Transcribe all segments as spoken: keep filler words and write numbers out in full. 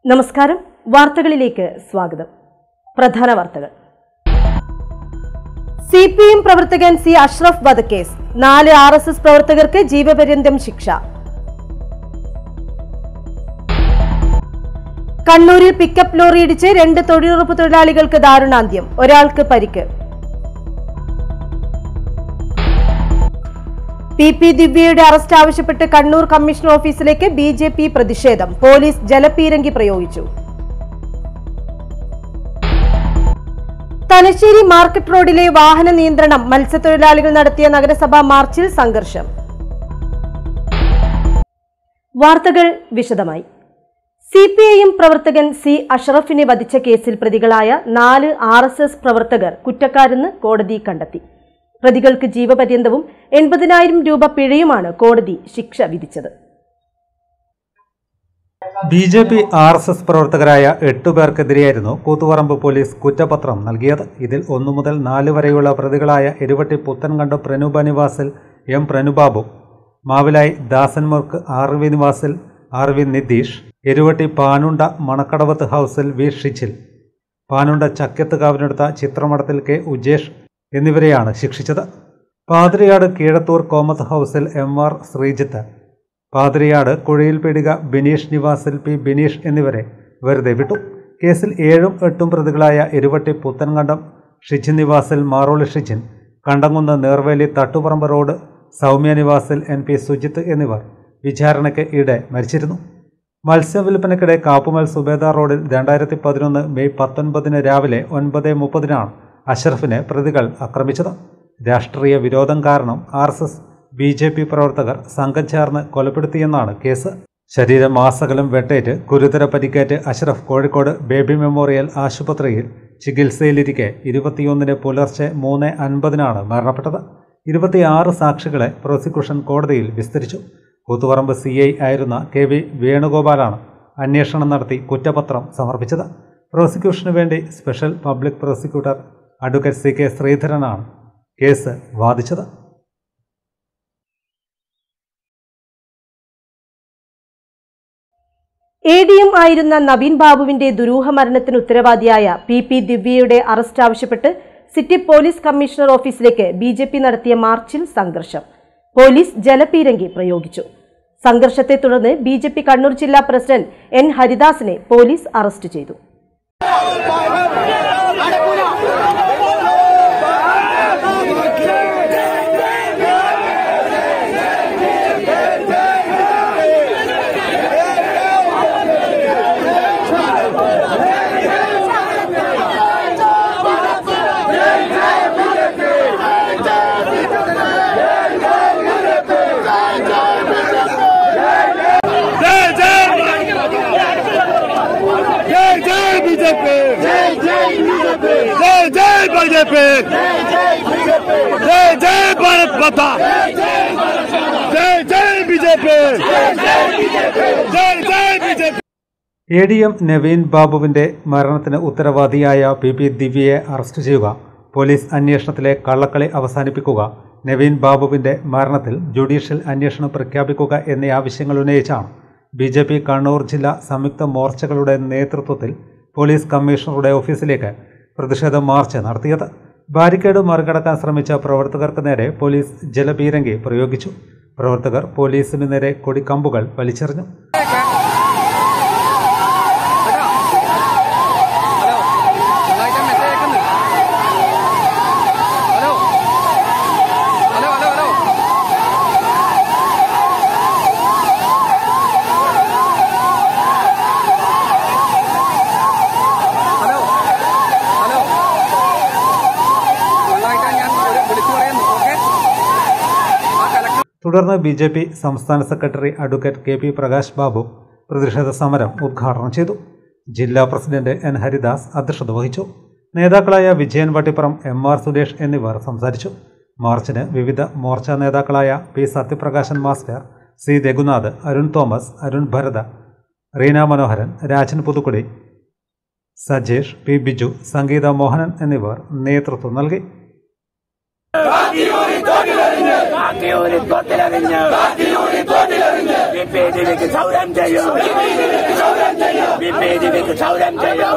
നമസ്കാരം. വാർത്തകളിലേക്ക് സ്വാഗതം. പ്രധാന വാർത്തകൾ. സി പി എം പ്രവർത്തകൻ സി അഷ്റഫ് വധക്കേസ്. നാല് ആർ എസ് എസ് പ്രവർത്തകർക്ക് ജീവപര്യന്തം ശിക്ഷ. കണ്ണൂരിൽ പിക്കപ്പ് ലോറി ഇടിച്ച് രണ്ട് തൊഴിലുറപ്പ് തൊഴിലാളികൾക്ക് ദാരുണാന്ത്യം. ഒരാൾക്ക് പരിക്ക്. പി പി ദിവ്യയുടെ അറസ്റ്റ് ആവശ്യപ്പെട്ട് കണ്ണൂർ കമ്മീഷണർ ഓഫീസിലേക്ക് ബി ജെ പി പ്രതിഷേധം. പോലീസ് ജലപീരങ്കി പ്രയോഗിച്ചു. തലശ്ശേരി മാർക്കറ്റ് റോഡിലെ വാഹന നിയന്ത്രണം മത്സ്യത്തൊഴിലാളികൾ നടത്തിയ നഗരസഭാ മാർച്ചിൽ സംഘർഷം. വാർത്തകൾ വിശദമായി. സി പി ഐ എം പ്രവർത്തകൻ സി അഷ്റഫിനെ വധിച്ച കേസിൽ പ്രതികളായ നാല് ആർ എസ് എസ് പ്രവർത്തകർ കുറ്റക്കാരെന്ന് കോടതി കണ്ടെത്തി. പ്രതികൾക്ക് ജീവപര്യന്തവും എൺപതിനായിരം രൂപ പിഴയുമാണ് കോടതി ശിക്ഷ വിധിച്ചത്. B J P R S S പ്രവർത്തകരായ എട്ടു പേർക്കെതിരെയായിരുന്നു കൂത്തുപറമ്പ് പോലീസ് കുറ്റപത്രം നൽകിയത്. ഇതിൽ ഒന്നു മുതൽ നാല് വരെയുള്ള പ്രതികളായ ഇരുവട്ടി പുത്തൻകണ്ടം പ്രനുബ നിവാസിൽ M Pranubabu, Mavilayi Dasanmukku R V നിവാസിൽ ആർ വി നിതീഷ്, ഇരുവട്ടി പാനുണ്ട മണക്കടവത്ത് ഹൗസിൽ വി ഷിച്ചിൽ, പാനുണ്ട ചക്കത്തുകാവിനടുത്ത ചിത്രമടത്തിൽ കെ ഉജേഷ് എന്നിവരെയാണ് ശിക്ഷിച്ചത്. പാതിരിയാട് കീഴത്തൂർ കോമത്ത് ഹൗസിൽ M R Sreejith, Pathiriyad Kuzhayil Peedika Bineesh നിവാസിൽ P Bineesh എന്നിവരെ വെറുതെ വിട്ടു. കേസിൽ ഏഴും എട്ടും പ്രതികളായ ഇരുവട്ടി പുത്തൻകണ്ടം ഷിജിൻ നിവാസിൽ മാറോളി ഷിജിൻ, കണ്ടംകുന്ന് നേർവേലി തട്ടുപറമ്പ് റോഡ് സൗമ്യ നിവാസിൽ എൻ പി സുജിത്ത് എന്നിവർ വിചാരണയ്ക്ക് ഇടെ മരിച്ചിരുന്നു. മത്സ്യവില്പനയ്ക്കിടെ കാപ്പുമൽ സുബേദാർ റോഡിൽ രണ്ടായിരത്തി പതിനൊന്ന് മെയ് പത്തൊൻപതിന് രാവിലെ ഒൻപത് മുപ്പതിനാണ് അഷ്റഫിനെ പ്രതികൾ ആക്രമിച്ചത്. രാഷ്ട്രീയ വിരോധം കാരണം R S S B J P പ്രവർത്തകർ സംഘം ചേർന്ന് കൊലപ്പെടുത്തിയെന്നാണ് കേസ്. ശരീരം മാസകലം വെട്ടേറ്റ് ഗുരുതര പരിക്കേറ്റ് അഷ്റഫ് കോഴിക്കോട് ബേബി മെമ്മോറിയൽ ആശുപത്രിയിൽ ചികിത്സയിലിരിക്കെ ഇരുപത്തിയൊന്നിന് പുലർച്ചെ മൂന്ന് അൻപതിനാണ് മരണപ്പെട്ടത്. ഇരുപത്തിയാറ് സാക്ഷികളെ പ്രോസിക്യൂഷൻ കോടതിയിൽ വിസ്തരിച്ചു. കൂത്തുപറമ്പ് സി ഐ ആയിരുന്ന കെ വി വേണുഗോപാലാണ് അന്വേഷണം നടത്തി കുറ്റപത്രം സമർപ്പിച്ചത്. പ്രോസിക്യൂഷനു വേണ്ടി special public prosecutor advocate C K ശ്രീധരനാണ് കേസ് വാദിച്ചത്. എ ഡി എം ആയിരുന്ന നവീൻ ബാബുവിന്റെ ദുരൂഹ മരണത്തിന് ഉത്തരവാദിയായ പി പി ദിവ്യയുടെ അറസ്റ്റ് ആവശ്യപ്പെട്ട് സിറ്റി പോലീസ് കമ്മീഷണർ ഓഫീസിലേക്ക് ബി ജെ പി നടത്തിയ മാർച്ചിൽ സംഘർഷം. പോലീസ് ജലപീരങ്കി പ്രയോഗിച്ചു. സംഘർഷത്തെ തുടർന്ന് ബി ജെ പി കണ്ണൂർ ജില്ലാ പ്രസിഡന്റ് എൻ ഹരിദാസിനെ പോലീസ് അറസ്റ്റ് ചെയ്തു. എ ഡി എം നവീൻ ബാബുവിന്റെ മരണത്തിന് ഉത്തരവാദിയായ പി പി ദിവ്യയെ അറസ്റ്റ് ചെയ്യുക, പോലീസ് അന്വേഷണത്തിലെ കള്ളക്കളി അവസാനിപ്പിക്കുക, നവീൻ ബാബുവിന്റെ മരണത്തിൽ ജുഡീഷ്യൽ അന്വേഷണം പ്രഖ്യാപിക്കുക എന്നീ ആവശ്യങ്ങൾ ഉന്നയിച്ചാണ് ബി ജെ പി കണ്ണൂർ ജില്ലാ സംയുക്ത മോർച്ചകളുടെ നേതൃത്വത്തിൽ പോലീസ് കമ്മീഷണറുടെ ഓഫീസിലേക്ക് പ്രതിഷേധ മാർച്ച് നടത്തിയത്. ബാരിക്കേഡ് മറികടക്കാൻ ശ്രമിച്ച പ്രവർത്തകർക്ക് നേരെ പോലീസ് ജലപീരങ്കി പ്രയോഗിച്ചു. പ്രവർത്തകർ പോലീസിന് നേരെ കൊടിക്കമ്പുകൾ വലിച്ചെറിഞ്ഞു. തുടർന്ന് ബി ജെ പി സംസ്ഥാന secretary advocate K P Prakash Babu പ്രതിഷേധ സമരം ഉദ്ഘാടനം ചെയ്തു. ജില്ലാ പ്രസിഡന്റ് എൻ ഹരിദാസ് അധ്യക്ഷത വഹിച്ചു. നേതാക്കളായ വിജയൻ വട്ടിപ്പുറം, എം ആർ സുരേഷ് എന്നിവർ സംസാരിച്ചു. മാർച്ചിന് വിവിധ മോർച്ച നേതാക്കളായ P Sathyaprakashan master, C Raghunath, Arun Thomas, Arun Bharatha, Reena Manoharan, Rajan Puthukkudi, Sajesh, P Biju, Sangeetha Mohanan എന്നിവർ നേതൃത്വം നൽകി. കാക്കിയൂരി തോട്ടിലെറിഞ്ഞ് കാക്കിയൂരി തോട്ടിലെറിഞ്ഞ് കാക്കിയൂരി തോട്ടിലെറിഞ്ഞ് വിപേദിലേക്ക് സൗരം ചെയ്യും വിപേദിലേക്ക് സൗരം ചെയ്യും പി ദിവ്യക്ക് ക്ഷൗരം ചെയ്യും.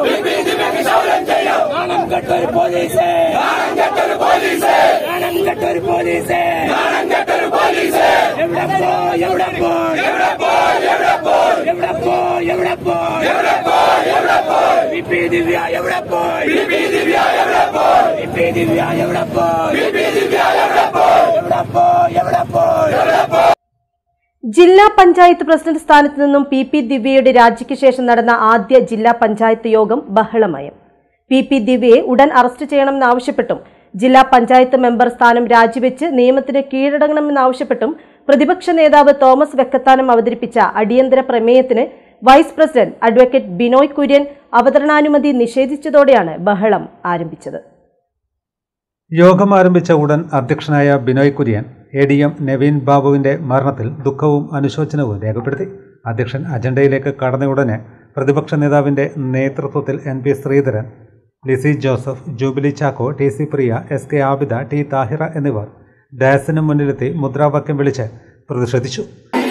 നാണം കെട്ടൊരു പോലീസ്, നാണം കെട്ടൊരു പോലീസ്, നാണം കെട്ടൊരു പോലീസ്, നാണം കെട്ടൊരു പോലീസ്. എവിടെ പോയി എവിടെ പോയി എവിടെ പോയി എവിടെ പോയി എവിടെ പോയി എവിടെ പോയി എവിടെ പോയി എവിടെ പോയി പി ദിവ്യ എവിടെ പോയി പി ദിവ്യ എവിടെ പോയി പി ദിവ്യ എവിടെ പോയി പി ദിവ്യ എവിടെ പോയി എവിടെ പോയി എവിടെ പോയി എവിടെ പോയി. ജില്ലാ പഞ്ചായത്ത് പ്രസിഡന്റ് സ്ഥാനത്ത് നിന്നും പി പി ദിവ്യയുടെ രാജിക്ക് ശേഷം നടന്ന ആദ്യ ജില്ലാ പഞ്ചായത്ത് യോഗം ബഹളമയം. പി പി ദിവ്യയെ ഉടൻ അറസ്റ്റ് ചെയ്യണമെന്നാവശ്യപ്പെട്ടും ജില്ലാ പഞ്ചായത്ത് മെമ്പർ സ്ഥാനം രാജിവെച്ച് നിയമത്തിന് കീഴടങ്ങണമെന്നാവശ്യപ്പെട്ടും പ്രതിപക്ഷ നേതാവ് തോമസ് വെക്കത്താനം അവതരിപ്പിച്ച അടിയന്തര പ്രമേയത്തിന് vice president advocate Binoy Kurian അവതരണാനുമതി നിഷേധിച്ചതോടെയാണ് ബഹളം ആരംഭിച്ചത്. യോഗം ആരംഭിച്ച ഉടൻ അധ്യക്ഷനായ Binoy Kurian A D M Naveen ബാബുവിന്റെ മരണത്തിൽ ദുഃഖവും അനുശോചനവും രേഖപ്പെടുത്തി. അധ്യക്ഷൻ അജണ്ടയിലേക്ക് കടന്നയുടനെ പ്രതിപക്ഷ നേതാവിന്റെ നേതൃത്വത്തിൽ N P Sreedharan, Lissy Joseph, Jubilee Chacko, T C Priya, S K Abida, T Thahira എന്നിവർ ഡാസിന് മുന്നിലെത്തി മുദ്രാവാക്യം വിളിച്ച് പ്രതിഷേധിച്ചു.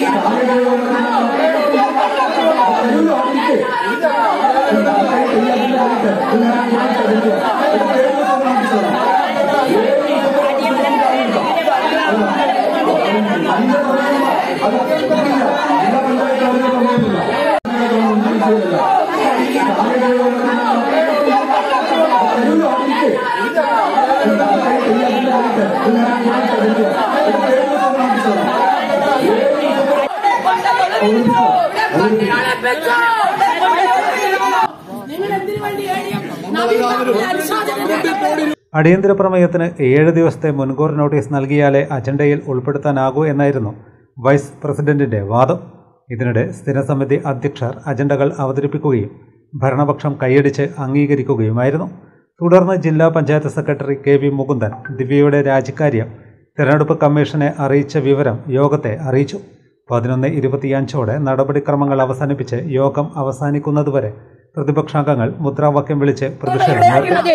അടിയന്തര പ്രമേയത്തിന് ഏഴ് ദിവസത്തെ മുൻകൂർ നോട്ടീസ് നൽകിയാലേ അജണ്ടയിൽ ഉൾപ്പെടുത്താനാകൂ എന്നായിരുന്നു വൈസ് പ്രസിഡന്റിന്റെ വാദം. ഇതിനിടെ സ്ഥിരസമിതി അധ്യക്ഷർ അജണ്ടകൾ അവതരിപ്പിക്കുകയും ഭരണപക്ഷം കൈയടിച്ച് അംഗീകരിക്കുകയുമായിരുന്നു. തുടർന്ന് ജില്ലാ panchayat secretary K V Mukundan ദിവ്യയുടെ രാജിക്കാര്യം തെരഞ്ഞെടുപ്പ് കമ്മീഷനെ അറിയിച്ച വിവരം യോഗത്തെ അറിയിച്ചു. പതിനൊന്ന് ഇരുപത്തിയഞ്ചോടെ നടപടിക്രമങ്ങൾ അവസാനിപ്പിച്ച് യോഗം അവസാനിക്കുന്നതുവരെ പ്രതിപക്ഷാംഗങ്ങൾ മുദ്രാവാക്യം വിളിച്ച് പ്രതിഷേധം നടത്തി.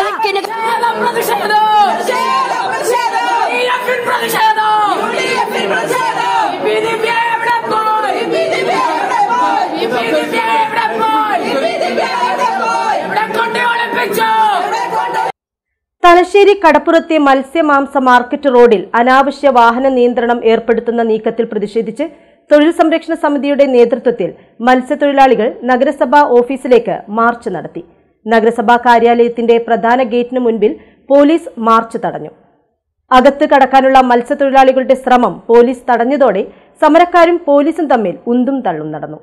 തലശ്ശേരി കടപ്പുറത്തെ മത്സ്യമാംസ മാർക്കറ്റ് റോഡിൽ അനാവശ്യ വാഹന നിയന്ത്രണം ഏർപ്പെടുത്തുന്ന നീക്കത്തിൽ പ്രതിഷേധിച്ച് തൊഴിൽ സംരക്ഷണ സമിതിയുടെ നേതൃത്വത്തിൽ മത്സ്യത്തൊഴിലാളികൾ നഗരസഭാ ഓഫീസിലേക്ക് മാർച്ച് നടത്തി. നഗരസഭാ കാര്യാലയത്തിന്റെ പ്രധാന ഗേറ്റിന് മുൻപിൽ പോലീസ് മാർച്ച് തടഞ്ഞു. അകത്ത് കടക്കാനുള്ള മത്സ്യത്തൊഴിലാളികളുടെ ശ്രമം പോലീസ് തടഞ്ഞതോടെ സമരക്കാരും പോലീസും തമ്മിൽ ഉന്തും തള്ളും നടന്നു.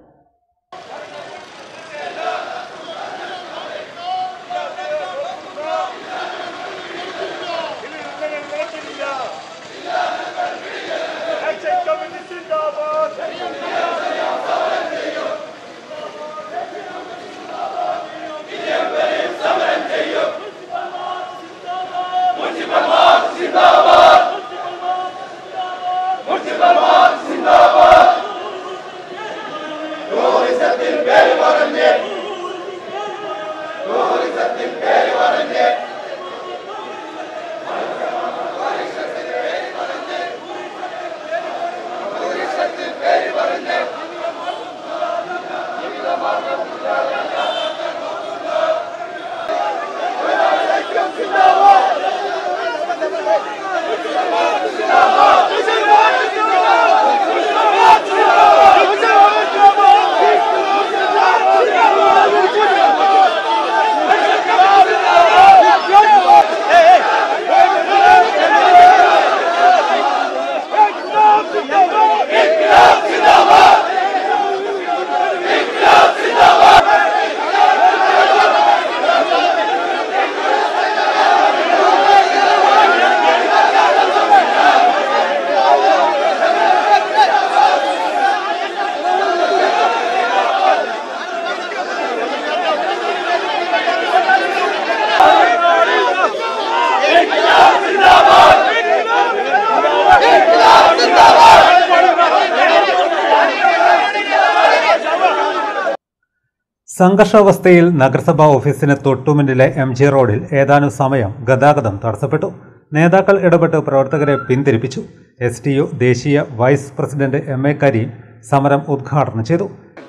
സംഘർഷാവസ്ഥയിൽ നഗരസഭാ ഓഫീസിന് തൊട്ടുമുന്നിലെ എം ജി റോഡിൽ ഏതാനും സമയം ഗതാഗതം തടസ്സപ്പെട്ടു. നേതാക്കൾ ഇടപെട്ട് പ്രവർത്തകരെ പിന്തിരിപ്പിച്ചു. എസ് ടി യു ദേശീയ vice president M A Kareem സമരം ഉദ്ഘാടനം ചെയ്തു.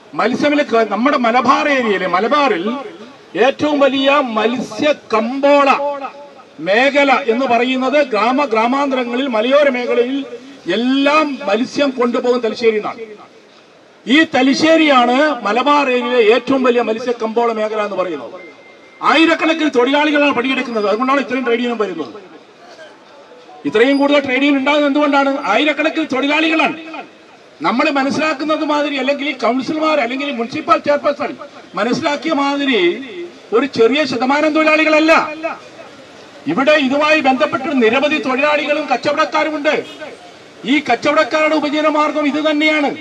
മത്സ്യമില് നമ്മുടെ മലബാർ ഏരിയയിലെ മലബാറിൽ ഏറ്റവും വലിയ മത്സ്യ കമ്പോള മേഖല എന്ന് പറയുന്നത് ഗ്രാമ ഗ്രാമാന്തരങ്ങളിൽ മലയോര മേഖലയിൽ എല്ലാം മത്സ്യം കൊണ്ടുപോകുന്ന തലശ്ശേരി എന്നാണ്. ഈ തലശ്ശേരിയാണ് മലബാർ ഏരിയയിലെ ഏറ്റവും വലിയ മത്സ്യ കമ്പോള മേഖല എന്ന് പറയുന്നത്. ആയിരക്കണക്കിന് തൊഴിലാളികളാണ് പണിയെടുക്കുന്നത്. അതുകൊണ്ടാണ് ഇത്രയും ട്രേഡ് യൂണിയൻ വരുന്നത്. ഇത്രയും കൂടുതൽ ട്രേഡ് യൂണിയൻ ഉണ്ടാകുന്നത് എന്തുകൊണ്ടാണ്? ആയിരക്കണക്കിന് തൊഴിലാളികളാണ്. നമ്മൾ മനസ്സിലാക്കുന്നത് മാതിരി, അല്ലെങ്കിൽ കൗൺസിലർമാർ അല്ലെങ്കിൽ മുനിസിപ്പൽ ചെയർപേഴ്സൺ മനസ്സിലാക്കിയ മാതിരി ഒരു ചെറിയ ശതമാനം തൊഴിലാളികളല്ല. ഇവിടെ ഇതുമായി ബന്ധപ്പെട്ട് നിരവധി തൊഴിലാളികളും കച്ചവടക്കാരുമുണ്ട്. ഈ കച്ചവടക്കാരുടെ ഉപജീവനമാർഗം ഇത് തന്നെയാണ്.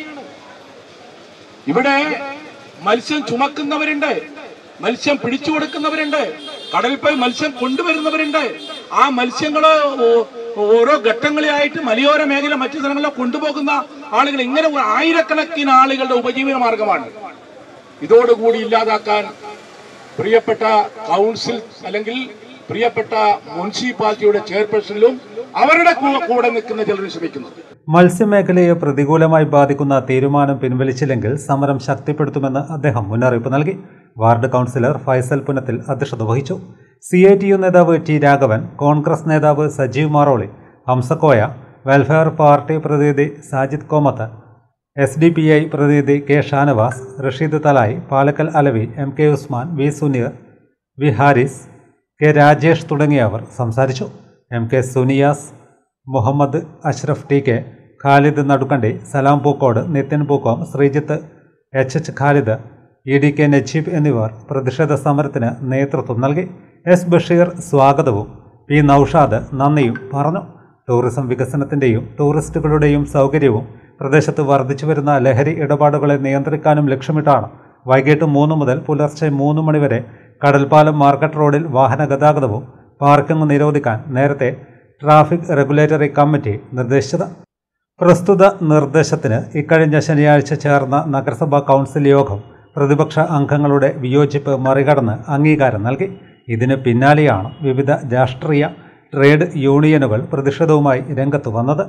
ഇവിടെ മത്സ്യം ചുമക്കുന്നവരുണ്ട്, മത്സ്യം പിടിച്ചു കൊടുക്കുന്നവരുണ്ട്, കടലിൽ പോയി മത്സ്യം കൊണ്ടുവരുന്നവരുണ്ട്. ആ മത്സ്യങ്ങള് ഓരോ ഘട്ടങ്ങളിലായിട്ട് മലയോര മേഖല മറ്റു സ്ഥലങ്ങളിലോ കൊണ്ടുപോകുന്ന ആളുകൾ, ഇങ്ങനെ ആയിരക്കണക്കിന് ആളുകളുടെ ഉപജീവന മാർഗമാണ്. ഇതോടുകൂടി ഇല്ലാതാക്കാൻ പ്രിയപ്പെട്ട കൗൺസിൽ അല്ലെങ്കിൽ പ്രിയപ്പെട്ട മുനിസിപ്പാലിറ്റിയുടെ ചെയർപേഴ്സണിലും അവരുടെ കൂടെ നിൽക്കുന്ന ചിലർ ശ്രമിക്കുന്നു. മത്സ്യമേഖലയെ പ്രതികൂലമായി ബാധിക്കുന്ന തീരുമാനം പിൻവലിച്ചില്ലെങ്കിൽ സമരം ശക്തിപ്പെടുത്തുമെന്ന് അദ്ദേഹം മുന്നറിയിപ്പ് നൽകി. വാർഡ് കൗൺസിലർ ഫൈസൽ പുനത്തിൽ അധ്യക്ഷത വഹിച്ചു. സി ഐ ടി യു നേതാവ് ടി രാഘവൻ, കോൺഗ്രസ് നേതാവ് സജീവ് മാറോളി, ഹംസക്കോയ, വെൽഫെയർ പാർട്ടി പ്രതിനിധി Sajid Komath, S D P I പ്രതിനിധി K Shanavas, Rasheed Thalayi, Palakkal Alavi, M K Usman, V Suneer, V Haris, K Rajesh തുടങ്ങിയവർ സംസാരിച്ചു. M K Suniyas, Muhammed Ashraf T K, Khalid Nadukkandi, Salam Pookkode, Nithin Pookkom, Sreejith, H H Khalid, E D K Najeeb എന്നിവർ പ്രതിഷേധ സമരത്തിന് നേതൃത്വം നൽകി. എസ് ബഷീർ സ്വാഗതവും പി നൌഷാദ് നന്ദിയും പറഞ്ഞു. ടൂറിസം വികസനത്തിൻ്റെയും ടൂറിസ്റ്റുകളുടെയും സൗകര്യവും പ്രദേശത്ത് വർദ്ധിച്ചു വരുന്ന ലഹരി ഇടപാടുകളെ നിയന്ത്രിക്കാനും ലക്ഷ്യമിട്ടാണ് വൈകിട്ട് മൂന്ന് മുതൽ പുലർച്ചെ മൂന്ന് മണിവരെ കടൽപ്പാലം മാർക്കറ്റ് റോഡിൽ വാഹന ഗതാഗതവും പാർക്കിംഗ് നിരോധിക്കാൻ നേരത്തെ ട്രാഫിക് റെഗുലേറ്ററി കമ്മിറ്റി നിർദ്ദേശിച്ചത്. പ്രസ്തുത നിർദ്ദേശത്തിന് ഇക്കഴിഞ്ഞ ശനിയാഴ്ച ചേർന്ന നഗരസഭാ കൗൺസിൽ യോഗം പ്രതിപക്ഷ അംഗങ്ങളുടെ വിയോജിപ്പ് മറികടന്ന് അംഗീകാരം നൽകി. ഇതിന് പിന്നാലെയാണ് വിവിധ രാഷ്ട്രീയ ട്രേഡ് യൂണിയനുകൾ പ്രതിഷേധവുമായി രംഗത്ത് വന്നത്.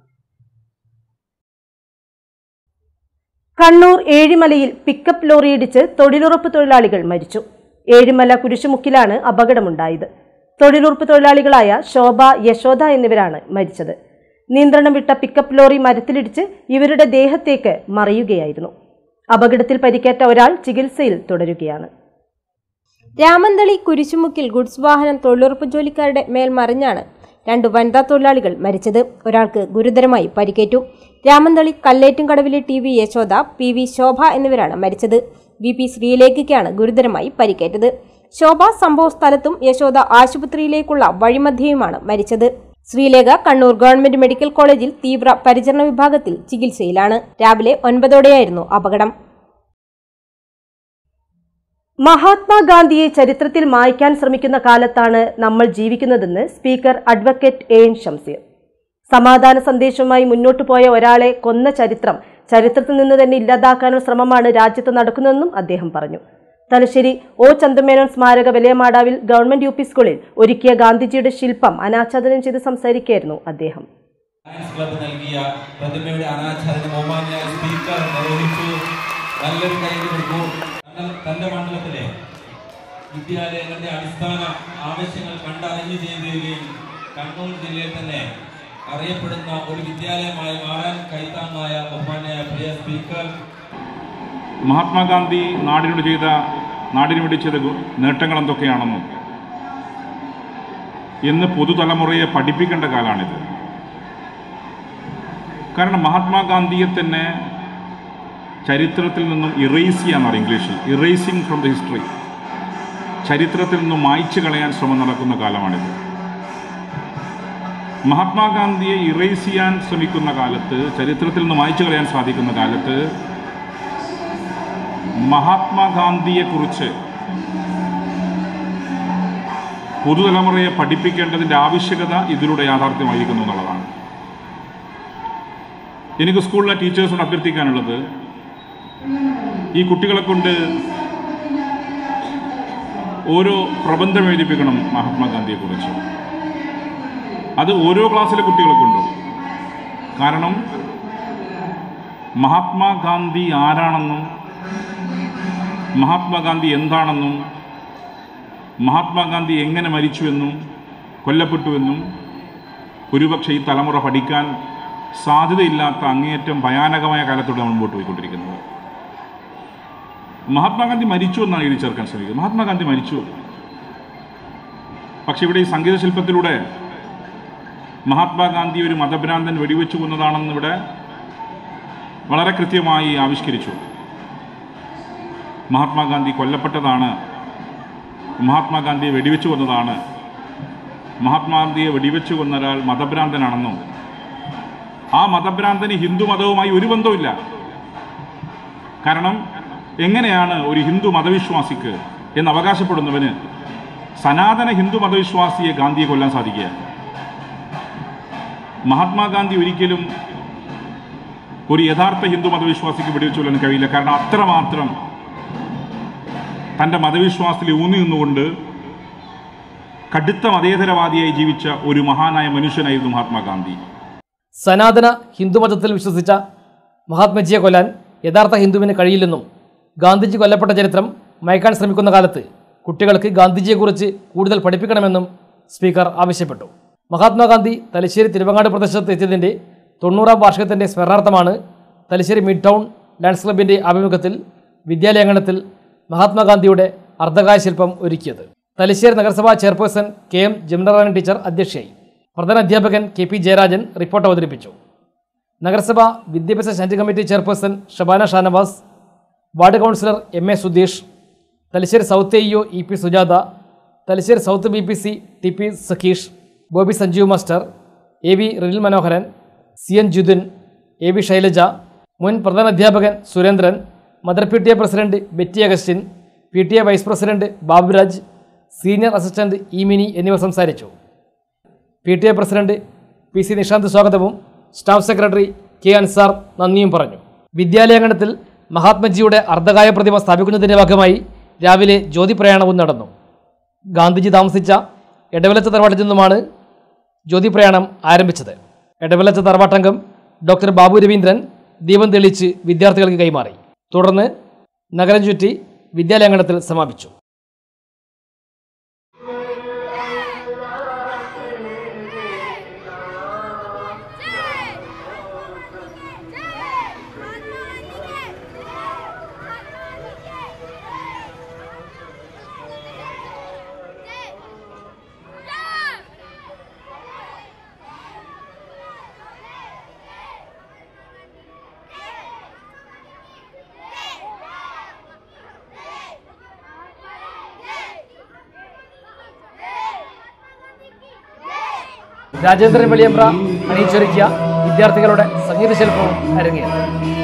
കണ്ണൂർ ഏഴിമലയിൽ പിക്കപ്പ് ലോറിയിടിച്ച് തൊഴിലുറപ്പ് തൊഴിലാളികൾ മരിച്ചു. ഏഴിമല കുരിശുമുക്കിലാണ് അപകടമുണ്ടായത്. തൊഴിലുറപ്പ് തൊഴിലാളികളായ ശോഭ, യശോദ എന്നിവരാണ് മരിച്ചത്. നിയന്ത്രണം വിട്ട പിക്കപ്പ് ലോറി മരത്തിലിടിച്ച് ഇവരുടെ ദേഹത്തേക്ക് മറിയുകയായിരുന്നു. അപകടത്തിൽ പരിക്കേറ്റ ഒരാൾ ചികിത്സയിൽ തുടരുകയാണ്. രാമന്തളി കുരിശുമുക്കിൽ ഗുഡ്സ് വാഹനം തൊഴിലുറപ്പ് ജോലിക്കാരുടെ മേൽ മറിഞ്ഞാണ് രണ്ട് വനിതാ തൊഴിലാളികൾ മരിച്ചത്. ഒരാൾക്ക് ഗുരുതരമായി പരിക്കേറ്റു. രാമന്തളി കല്ലേറ്റുംകടവിലെ T V Yashoda, P V Shobha എന്നിവരാണ് മരിച്ചത്. വി പി ശ്രീലേഖയ്ക്കാണ് ഗുരുതരമായി പരിക്കേറ്റത്. ശോഭ സംഭവ സ്ഥലത്തും യശോദ ആശുപത്രിയിലേക്കുള്ള വഴിമധ്യയുമാണ് മരിച്ചത്. ശ്രീലേഖ കണ്ണൂർ ഗവൺമെന്റ് മെഡിക്കൽ കോളേജിൽ തീവ്ര പരിചരണ വിഭാഗത്തിൽ ചികിത്സയിലാണ്. രാവിലെ ഒൻപതോടെയായിരുന്നു അപകടം. മഹാത്മാഗാന്ധിയെ ചരിത്രത്തിൽ മായ്ക്കാൻ ശ്രമിക്കുന്ന കാലത്താണ് നമ്മൾ ജീവിക്കുന്നതെന്ന് speaker advocate A N Shamseer. സമാധാന സന്ദേശവുമായി മുന്നോട്ടു പോയ ഒരാളെ കൊന്ന ചരിത്രം ചരിത്രത്തിൽ നിന്ന് തന്നെ ഇല്ലാതാക്കാനുള്ള ശ്രമമാണ് രാജ്യത്ത് നടക്കുന്നതെന്നും അദ്ദേഹം പറഞ്ഞു. തലശ്ശേരി ഒ ചന്ദ്രമേനോൻ സ്മാരക വലിയമാടാവിൽ ഗവൺമെന്റ് യു പി സ്കൂളിൽ ഒരുക്കിയ ഗാന്ധിജിയുടെ ശില്പം അനാച്ഛാദനം ചെയ്ത് സംസാരിക്കുകയായിരുന്നു അദ്ദേഹം. തന്റെ മണ്ഡലത്തിലെ വിദ്യാലയങ്ങളുടെ അടിസ്ഥാന ആവശ്യങ്ങൾ കണ്ടറിഞ്ഞു ചെയ്യുകയും കണ്ണൂർ ജില്ലയിൽ തന്നെ അറിയപ്പെടുന്ന ഒരു വിദ്യാലയമായി മാറാൻ കൈത്താങ്ങായ ബഹുമാന്യായ പ്രിയ സ്പീക്കർ, മഹാത്മാഗാന്ധി നാടിനോട് ചെയ്ത നാടിനു വേണ്ടി ചെയ്ത നേട്ടങ്ങൾ എന്തൊക്കെയാണെന്നും ഇന്ന് പുതുതലമുറയെ പഠിപ്പിക്കേണ്ട കാലമാണിത്. കാരണം മഹാത്മാഗാന്ധിയെ തന്നെ ചരിത്രത്തിൽ നിന്നും ഇറേസ് ചെയ്യാന്ന് പറയും ഇംഗ്ലീഷിൽ, ഇറേസിങ് ഫ്രം ദ ഹിസ്റ്ററി, ചരിത്രത്തിൽ നിന്നും മായ്ച്ചു കളയാൻ ശ്രമം നടക്കുന്ന കാലമാണിത്. മഹാത്മാഗാന്ധിയെ ഇറേസ് ചെയ്യാൻ ശ്രമിക്കുന്ന കാലത്ത്, ചരിത്രത്തിൽ നിന്ന് മായ്ച്ചു കളയാൻ സാധിക്കുന്ന കാലത്ത് മഹാത്മാഗാന്ധിയെക്കുറിച്ച് പുതുതലമുറയെ പഠിപ്പിക്കേണ്ടതിൻ്റെ ആവശ്യകത ഇതിലൂടെ യാഥാർത്ഥ്യമായിരിക്കുന്നു എന്നുള്ളതാണ്. എനിക്ക് സ്കൂളിലെ ടീച്ചേഴ്സിനോട് അഭ്യർത്ഥിക്കാനുള്ളത്, ഈ കുട്ടികളെ കൊണ്ട് ഓരോ പ്രബന്ധം എഴുതിപ്പിക്കണം മഹാത്മാഗാന്ധിയെക്കുറിച്ച്. അത് ഓരോ ക്ലാസ്സിലെ കുട്ടികളെ കൊണ്ടും. കാരണം മഹാത്മാഗാന്ധി ആരാണെന്നും മഹാത്മാഗാന്ധി എന്താണെന്നും മഹാത്മാഗാന്ധി എങ്ങനെ മരിച്ചുവെന്നും കൊല്ലപ്പെട്ടുവെന്നും ഒരുപക്ഷെ ഈ തലമുറ പഠിക്കാൻ സാധ്യതയില്ലാത്ത അങ്ങേയറ്റം ഭയാനകമായ കാലത്തോടെ നമ്മൾ മുമ്പോട്ട് പോയിക്കൊണ്ടിരിക്കുന്നത്. മഹാത്മാഗാന്ധി മരിച്ചു എന്നാണ് എഴുതി ചേർക്കാൻ ശ്രമിക്കുന്നത്. മഹാത്മാഗാന്ധി മരിച്ചു. പക്ഷെ ഇവിടെ ഈ സംഗീത ശില്പത്തിലൂടെ മഹാത്മാഗാന്ധി ഒരു മതഭ്രാന്തൻ വെടിവെച്ചു കൊന്നതാണെന്ന് ഇവിടെ വളരെ കൃത്യമായി ആവിഷ്കരിച്ചു. മഹാത്മാഗാന്ധി കൊല്ലപ്പെട്ടതാണ്, മഹാത്മാഗാന്ധിയെ വെടിവെച്ചു കൊന്നതാണ്, മഹാത്മാഗാന്ധിയെ വെടിവെച്ചു കൊന്ന ഒരാൾ മതഭ്രാന്തനാണെന്നും ആ മതഭ്രാന്തന് ഹിന്ദു മതവുമായി ഒരു ബന്ധവുമില്ല. കാരണം എങ്ങനെയാണ് ഒരു ഹിന്ദു മതവിശ്വാസിക്ക് എന്ന് അവകാശപ്പെടുന്നവന് സനാതന ഹിന്ദു മതവിശ്വാസിയെ ഗാന്ധിയെ കൊല്ലാൻ സാധിക്കുക? മഹാത്മാഗാന്ധി ഒരിക്കലും ഒരു യഥാർത്ഥ ഹിന്ദു മതവിശ്വാസിക്ക് വെടിവെച്ചു കൊല്ലാൻ കഴിയില്ല. കാരണം അത്രമാത്രം തൻ്റെ മതവിശ്വാസത്തിൽ ഊന്നി നിന്നുകൊണ്ട് കടുത്ത മതേതരവാദിയായി ജീവിച്ച ഒരു മഹാനായ മനുഷ്യനായിരുന്നു മഹാത്മാഗാന്ധി. സനാതന ഹിന്ദുമതത്തിൽ വിശ്വസിച്ച മഹാത്മജിയെ കൊല്ലാൻ യഥാർത്ഥ ഹിന്ദുവിന് കഴിയില്ലെന്നും ഗാന്ധിജി കൊല്ലപ്പെട്ട ചരിത്രം മയക്കാൻ ശ്രമിക്കുന്ന കാലത്ത് കുട്ടികൾക്ക് ഗാന്ധിജിയെക്കുറിച്ച് കൂടുതൽ പഠിപ്പിക്കണമെന്നും സ്പീക്കർ ആവശ്യപ്പെട്ടു. മഹാത്മാഗാന്ധി തലശ്ശേരി തിരുവങ്ങാട് പ്രദേശത്ത് എത്തിയതിൻ്റെ തൊണ്ണൂറാം വാർഷികത്തിൻ്റെ സ്മരണാർത്ഥമാണ് തലശ്ശേരി മിഡ് ടൗൺ ഡാൻസ് ക്ലബിൻ്റെ ആഭിമുഖ്യത്തിൽ വിദ്യാലയാങ്കണത്തിൽ മഹാത്മാഗാന്ധിയുടെ അർദ്ധകായ ശില്പം ഒരുക്കിയത്. തലശ്ശേരി നഗരസഭാ chairperson K M Jamunarani teacher അധ്യക്ഷയായി. പ്രധാന അധ്യാപകൻ കെ പി ജയരാജൻ റിപ്പോർട്ട് അവതരിപ്പിച്ചു. നഗരസഭ വിദ്യാഭ്യാസ standing committee chairperson Shabana Shanavas, ward councillor M A Sudheesh, Thalassery south A E O E P Sujatha, Thalassery south B P C T P Sakheesh, Bobby Sanjeev master, A V Rinil Manoharan, C N Judin, A V Shailaja, മുൻ പ്രധാന അധ്യാപകൻ Surendran, mother P T A president Betty Augustine, P T A vice president Baburaj, senior assistant E Mini എന്നിവർ സംസാരിച്ചു. P T A president P C Nishanth സ്വാഗതവും staff secretary K Ansar നന്ദിയും പറഞ്ഞു. വിദ്യാലയാങ്കണത്തിൽ മഹാത്മജിയുടെ അർദ്ധകായ പ്രതിമ സ്ഥാപിക്കുന്നതിൻ്റെ ഭാഗമായി രാവിലെ ജ്യോതി പ്രയാണവും നടന്നു. ഗാന്ധിജി താമസിച്ച എടവലച്ച തറവാട്ടിൽ നിന്നുമാണ് ജ്യോതി പ്രയാണം ആരംഭിച്ചത്. എടവലച്ച തറവാട്ടംഗം ഡോക്ടർ ബാബു രവീന്ദ്രൻ ദീപം തെളിയിച്ച് വിദ്യാർത്ഥികൾക്ക് കൈമാറി. തുടർന്ന് നഗരം ചുറ്റി വിദ്യാലയാങ്കണത്തിൽ സമാപിച്ചു. രാജേന്ദ്രൻ വെളിയമ്പ്ര അണിയിച്ചൊരുക്കിയ വിദ്യാർത്ഥികളുടെ സംഗീത ശില്പവും അരങ്ങേറി.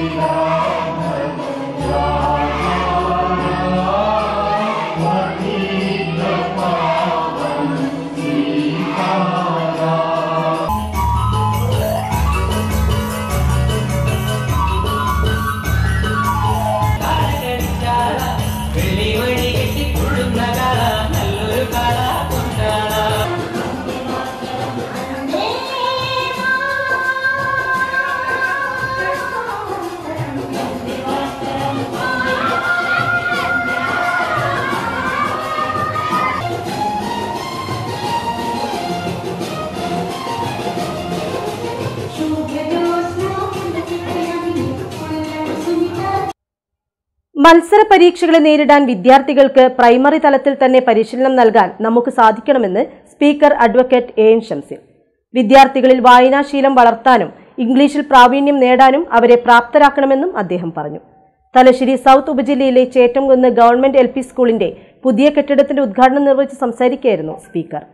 മത്സര പരീക്ഷകളെ നേരിടാൻ വിദ്യാർത്ഥികൾക്ക് പ്രൈമറി തലത്തിൽ തന്നെ പരിശീലനം നൽകാൻ നമുക്ക് സാധിക്കണമെന്ന് speaker advocate A N Shamseer. വിദ്യാർത്ഥികളിൽ വായനാശീലം വളർത്താനും ഇംഗ്ലീഷിൽ പ്രാവീണ്യം നേടാനും അവരെ പ്രാപ്തരാക്കണമെന്നും അദ്ദേഹം പറഞ്ഞു. തലശ്ശേരി സൗത്ത് ഉപജില്ലയിലെ ചേറ്റംകുന്ന് ഗവൺമെന്റ് എൽ പി സ്കൂളിന്റെ പുതിയ കെട്ടിടത്തിന്റെ ഉദ്ഘാടനം നിർവഹിച്ച് സംസാരിക്കുകയായിരുന്നു സ്പീക്കർ.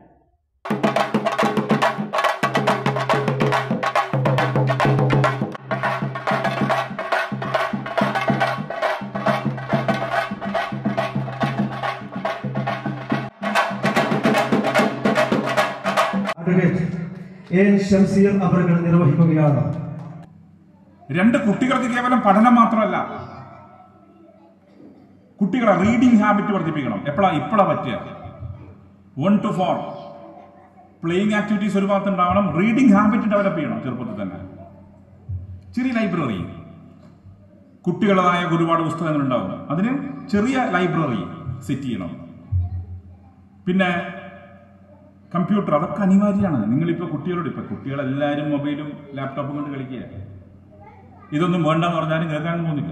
നിർവഹിക്കുകയാണ്. രണ്ട് കുട്ടികൾക്ക് കേവലം പഠനം മാത്രമല്ല, കുട്ടികളെ റീഡിംഗ് ഹാബിറ്റ് വർദ്ധിപ്പിക്കണം. എപ്പോഴാ ഇപ്പോഴാ പറ്റുക? One to four playing activities ഒരു ഭാഗത്ത് ഉണ്ടാവണം. റീഡിംഗ് ഹാബിറ്റ് ഡെവലപ്പ് ചെയ്യണം ചെറുപ്പത്തിൽ തന്നെ. ചെറിയ ലൈബ്രറി, കുട്ടികളായ ഒരുപാട് പുസ്തകങ്ങൾ ഉണ്ടാകും. അതിന് ചെറിയ ലൈബ്രറി സെറ്റ് ചെയ്യണം. പിന്നെ കമ്പ്യൂട്ടർ, അതൊക്കെ അനിവാര്യമാണ്. നിങ്ങളിപ്പോൾ കുട്ടികളോട്, ഇപ്പം കുട്ടികളെല്ലാവരും മൊബൈലും ലാപ്ടോപ്പും കൊണ്ട് കളിക്കുക. ഇതൊന്നും വേണ്ടെന്ന് പറഞ്ഞാലും കേൾക്കാനും പോകുന്നില്ല.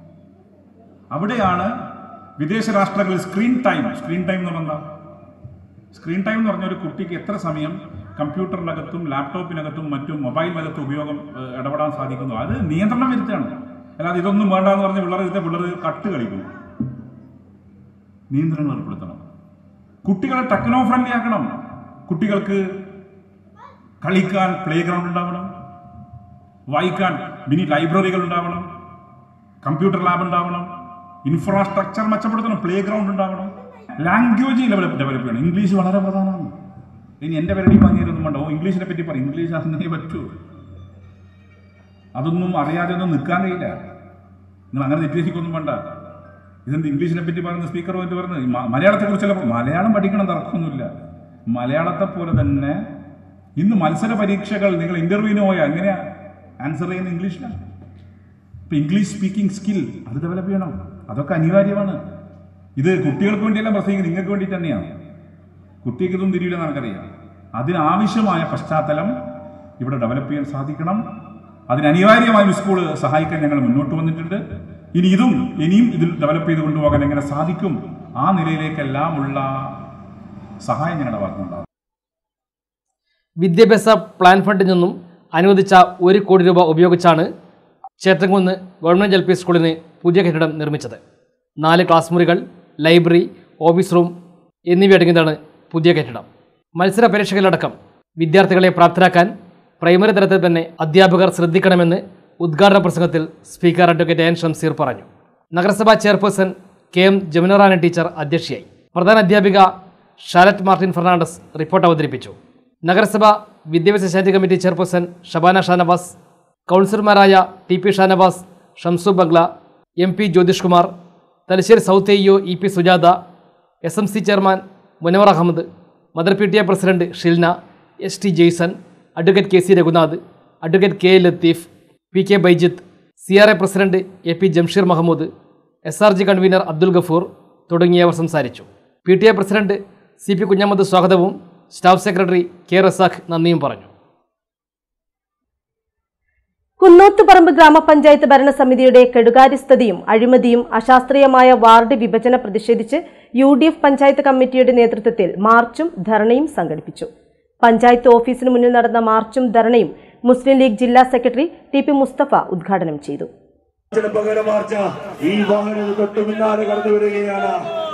അവിടെയാണ് വിദേശ രാഷ്ട്രങ്ങളിൽ സ്ക്രീൻ ടൈം സ്ക്രീൻ ടൈം എന്ന് പറഞ്ഞാൽ സ്ക്രീൻ ടൈം എന്ന് പറഞ്ഞാൽ ഒരു കുട്ടിക്ക് എത്ര സമയം കമ്പ്യൂട്ടറിനകത്തും ലാപ്ടോപ്പിനകത്തും മറ്റും മൊബൈലിനകത്തും ഉപയോഗം ഇടപെടാൻ സാധിക്കുന്നു, അത് നിയന്ത്രണം വരുത്തുകയാണ്. അല്ലാതെ ഇതൊന്നും വേണ്ടെന്ന് പറഞ്ഞ് പിള്ളേർ ഇരുത്തെ പിള്ളേർ കട്ട് കളിക്കും. നിയന്ത്രണം ഏർപ്പെടുത്തണം. കുട്ടികളെ ടെക്നോ ഫ്രണ്ട്ലി ആക്കണം. കുട്ടികൾക്ക് കളിക്കാൻ പ്ലേ ഗ്രൗണ്ട് ഉണ്ടാവണം, വായിക്കാൻ മിനി ലൈബ്രറികൾ ഉണ്ടാവണം, കമ്പ്യൂട്ടർ ലാബ് ഉണ്ടാവണം, ഇൻഫ്രാസ്ട്രക്ചർ മെച്ചപ്പെടുത്തണം, പ്ലേ ഗ്രൗണ്ട് ഉണ്ടാവണം, ലാംഗ്വേജ് ഡെവലപ്പ് ഡെവലപ്പ് ചെയ്യണം. ഇംഗ്ലീഷ് വളരെ പ്രധാനമാണ്. ഇനി എൻ്റെ പരിപാടി പറഞ്ഞിരുന്നു വേണ്ട, ഓ ഇംഗ്ലീഷിനെ പറ്റി പറയും, ഇംഗ്ലീഷ് അറിഞ്ഞേ പറ്റൂ. അതൊന്നും അറിയാതെ ഒന്നും നിൽക്കാൻ കഴിയില്ല. നിങ്ങൾ അങ്ങനെ തെറ്റിദ്ധരിക്കൊന്നും വേണ്ട. ഇതെന്ത് ഇംഗ്ലീഷിനെ പറ്റി പറയുന്ന സ്പീക്കർ പോയിട്ട് പറയുന്നത് മലയാളത്തെക്കുറിച്ചല്ല. മലയാളം പഠിക്കണം, തർക്കമൊന്നുമില്ല. മലയാളത്തെ പോലെ തന്നെ ഇന്ന് മത്സര പരീക്ഷകൾ നിങ്ങൾ ഇന്റർവ്യൂവിന് പോയാൽ എങ്ങനെയാ ആൻസർ ചെയ്യുന്നത്? ഇംഗ്ലീഷിലാണ്. ഇപ്പം ഇംഗ്ലീഷ് സ്പീക്കിംഗ് സ്കിൽ അത് ഡെവലപ്പ് ചെയ്യണം. അതൊക്കെ അനിവാര്യമാണ്. ഇത് കുട്ടികൾക്ക് വേണ്ടിയല്ല പ്രസംഗിക്കുന്നത്, നിങ്ങൾക്ക് വേണ്ടി തന്നെയാണ്. കുട്ടിക്ക് ഇതൊന്നും തിരിയില്ലെന്ന് നമുക്കറിയാം. അതിനാവശ്യമായ പശ്ചാത്തലം ഇവിടെ ഡെവലപ്പ് ചെയ്യാൻ സാധിക്കണം. അതിനനിവാര്യമായ സ്കൂൾ സഹായിക്കാൻ ഞങ്ങൾ മുന്നോട്ട് വന്നിട്ടുണ്ട്. ഇനി ഇതും ഇനിയും ഇതിൽ ഡെവലപ്പ് ചെയ്ത് കൊണ്ടുപോകാൻ എങ്ങനെ സാധിക്കും, ആ നിലയിലേക്കെല്ലാം ഉള്ള സഹായം ഞങ്ങളുടെ ഭാഗത്തുനിന്നുണ്ടാകും. വിദ്യാഭ്യാസ പ്ലാൻ ഫണ്ടിൽ നിന്നും അനുവദിച്ച ഒരു കോടി രൂപ ഉപയോഗിച്ചാണ് ചേത്രംകുന്ന് ഗവൺമെൻറ് എൽ പി സ്കൂളിന് പുതിയ കെട്ടിടം നിർമ്മിച്ചത്. നാല് ക്ലാസ് മുറികൾ, ലൈബ്രറി, ഓഫീസ് റൂം എന്നിവയടങ്ങിയതാണ് പുതിയ കെട്ടിടം. മത്സര പരീക്ഷകളിലടക്കം വിദ്യാർത്ഥികളെ പ്രാപ്തരാക്കാൻ പ്രൈമറി തലത്തിൽ തന്നെ അധ്യാപകർ ശ്രദ്ധിക്കണമെന്ന് ഉദ്ഘാടന പ്രസംഗത്തിൽ സ്പീക്കർ അഡ്വക്കേറ്റ് എൻ ഷംസീർ പറഞ്ഞു. നഗരസഭാ chairperson K M Jamunarani teacher അധ്യക്ഷയായി. പ്രധാന അധ്യാപിക ഷാലറ്റ് മാർട്ടിൻ ഫെർണാണ്ടസ് റിപ്പോർട്ട് അവതരിപ്പിച്ചു. നഗരസഭ വിദ്യാഭ്യാസ standing committee chairperson Shabana Shanavas, കൗൺസിലർമാരായ T P Shanavas, Shamsu Bangla, M P Jyothish Kumar, Thalassery south A E O E P Sujatha, S M C chairman Munavar Ahammed, mother P T A president Shilna, S T Jaison, advocate K C Raghunath, advocate K A Latheef, P K Baijith, C R A president A P Jamsheer Mahamood, S R G convener Abdul Gafoor തുടങ്ങിയവർ സംസാരിച്ചു. P T A president C P Kunhammad സ്വാഗതവും staff secretary K Razak നന്ദിയും പറഞ്ഞു. കുന്നോത്തുപറമ്പ് ഗ്രാമപഞ്ചായത്ത് ഭരണസമിതിയുടെ കെടുകാര്യസ്ഥതയും അഴിമതിയും അശാസ്ത്രീയമായ ward വിഭജന പ്രതിഷേധിച്ച് യു ഡി എഫ് പഞ്ചായത്ത് കമ്മിറ്റിയുടെ നേതൃത്വത്തിൽ മാർച്ചും ധർണയും സംഘടിപ്പിച്ചു. പഞ്ചായത്ത് ഓഫീസിന് മുന്നിൽ നടന്ന മാർച്ചും ധർണയും മുസ്ലിം ലീഗ് ജില്ലാ സെക്രട്ടറി ടി പി മുസ്തഫ ഉദ്ഘാടനം ചെയ്തു. ഈ വാഹനം തൊട്ടു പിന്നാലെ കടന്നു വരികയാണ്.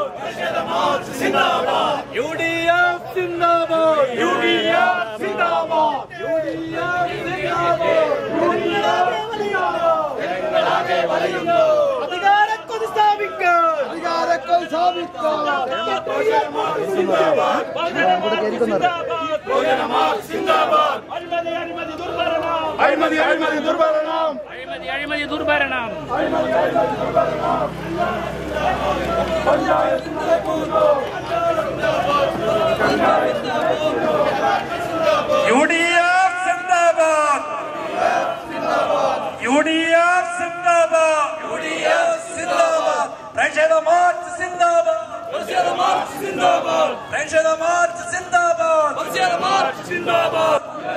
അഴിമതി അഴിമതി ദുർഭരണം അഴിമതി അഴിമതി ദുർഭരണം യു ഡി എഫ് സിന്ദാബാദ് യു ഡി എഫ് സിന്ദാബാദ് യു ഡി എഫ് സിന്ദാബാദ് പ്രതിഷേധ മാർച്ച് സിന്ദാബാദ് പ്രതിഷേധ മാർച്ച് സിന്ദാബാദ് പ്രതിഷേധ മാർച്ച് സിന്ദാബാദ് പ്രതിഷേധ മാർച്ച് സിന്ദാബാദ്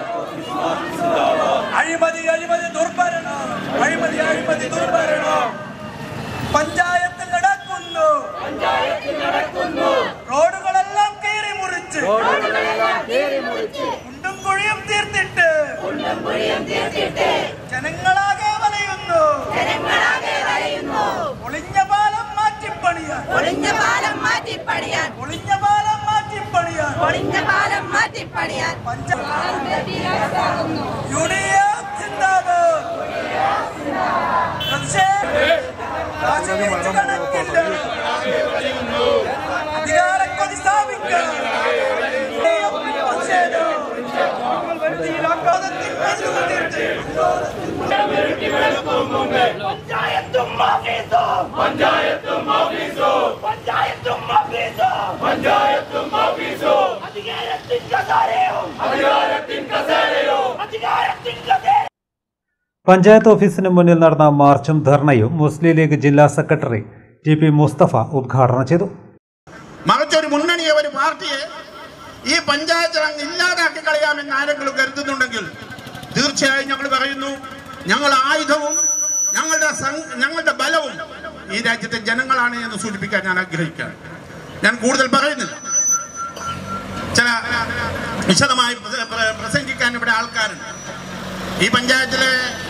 അഴിമതി അഴിമതി ദുർഭരണം അഴിമതി അഴിമതി ദുർഭരണം പഞ്ചായത്തിൽ നടക്കുന്നു പഞ്ചായത്തിൽ നടക്കുന്നു റോഡുകളെല്ലാം കീറി മുറിച്ച് റോഡുകളെല്ലാം കീറി മുറിച്ച് കുണ്ടും കുഴിയും തീർത്തിട്ട് കുണ്ടും കുഴിയും തീർത്തിട്ട് ജനങ്ങളാകെ വലയുന്നു ജനങ്ങളാകെ വലയുന്നു ഒളിഞ്ഞ പാലം മാറ്റിപ്പണിയാൻ ഒളിഞ്ഞ പാലം മാറ്റിപ്പണിയാൻ ഒളിഞ്ഞ പാലം മാറ്റിപ്പണിയാൻ ഒളിഞ്ഞ പാലം മാറ്റിപ്പണിയാൻ യു ഡി എഫ് സിന്ദാബാദ് അധികാരക്കൊതി സ്ഥാപിക്കാൻ പഞ്ചായത്തും ഓഫീസും പഞ്ചായത്തും ഓഫീസും പഞ്ചായത്തും ഓഫീസും പഞ്ചായത്തും ഓഫീസും അധികാരത്തിൻ കസേരയോ അധികാരത്തിൻ കസേരയോ അധികാരത്തിൻ കസേര പഞ്ചായത്ത് ഓഫീസിന് മുന്നിൽ നടന്ന മാർച്ചും ധർണയും മുസ്ലിം ലീഗ് ജില്ലാ സെക്രട്ടറി ടി പി മുസ്തഫ ഉദ്ഘാടനം ചെയ്തു. മറിച്ചൊരു മുന്നണിയെ ഒരു പാർട്ടിയെ ഈ പഞ്ചായത്ത് അങ്ങ് ഇല്ലാതാക്കി കളയാമെന്ന് ആരെങ്കിലും കരുതുന്നുണ്ടെങ്കിൽ തീർച്ചയായും ഞങ്ങൾ പറയുന്നു, ഞങ്ങൾ ആയുധവും ഞങ്ങളുടെ ഞങ്ങളുടെ ബലവും ഈ രാജ്യത്തെ ജനങ്ങളാണ് എന്ന് സൂചിപ്പിക്കാൻ ഞാൻ ആഗ്രഹിക്കുകയാണ്. ഞാൻ കൂടുതൽ പറയുന്നില്ല. ചില വിശദമായി പ്രസംഗിക്കാൻ ഇവിടെ ആൾക്കാരുണ്ട്. ഈ പഞ്ചായത്തിലെ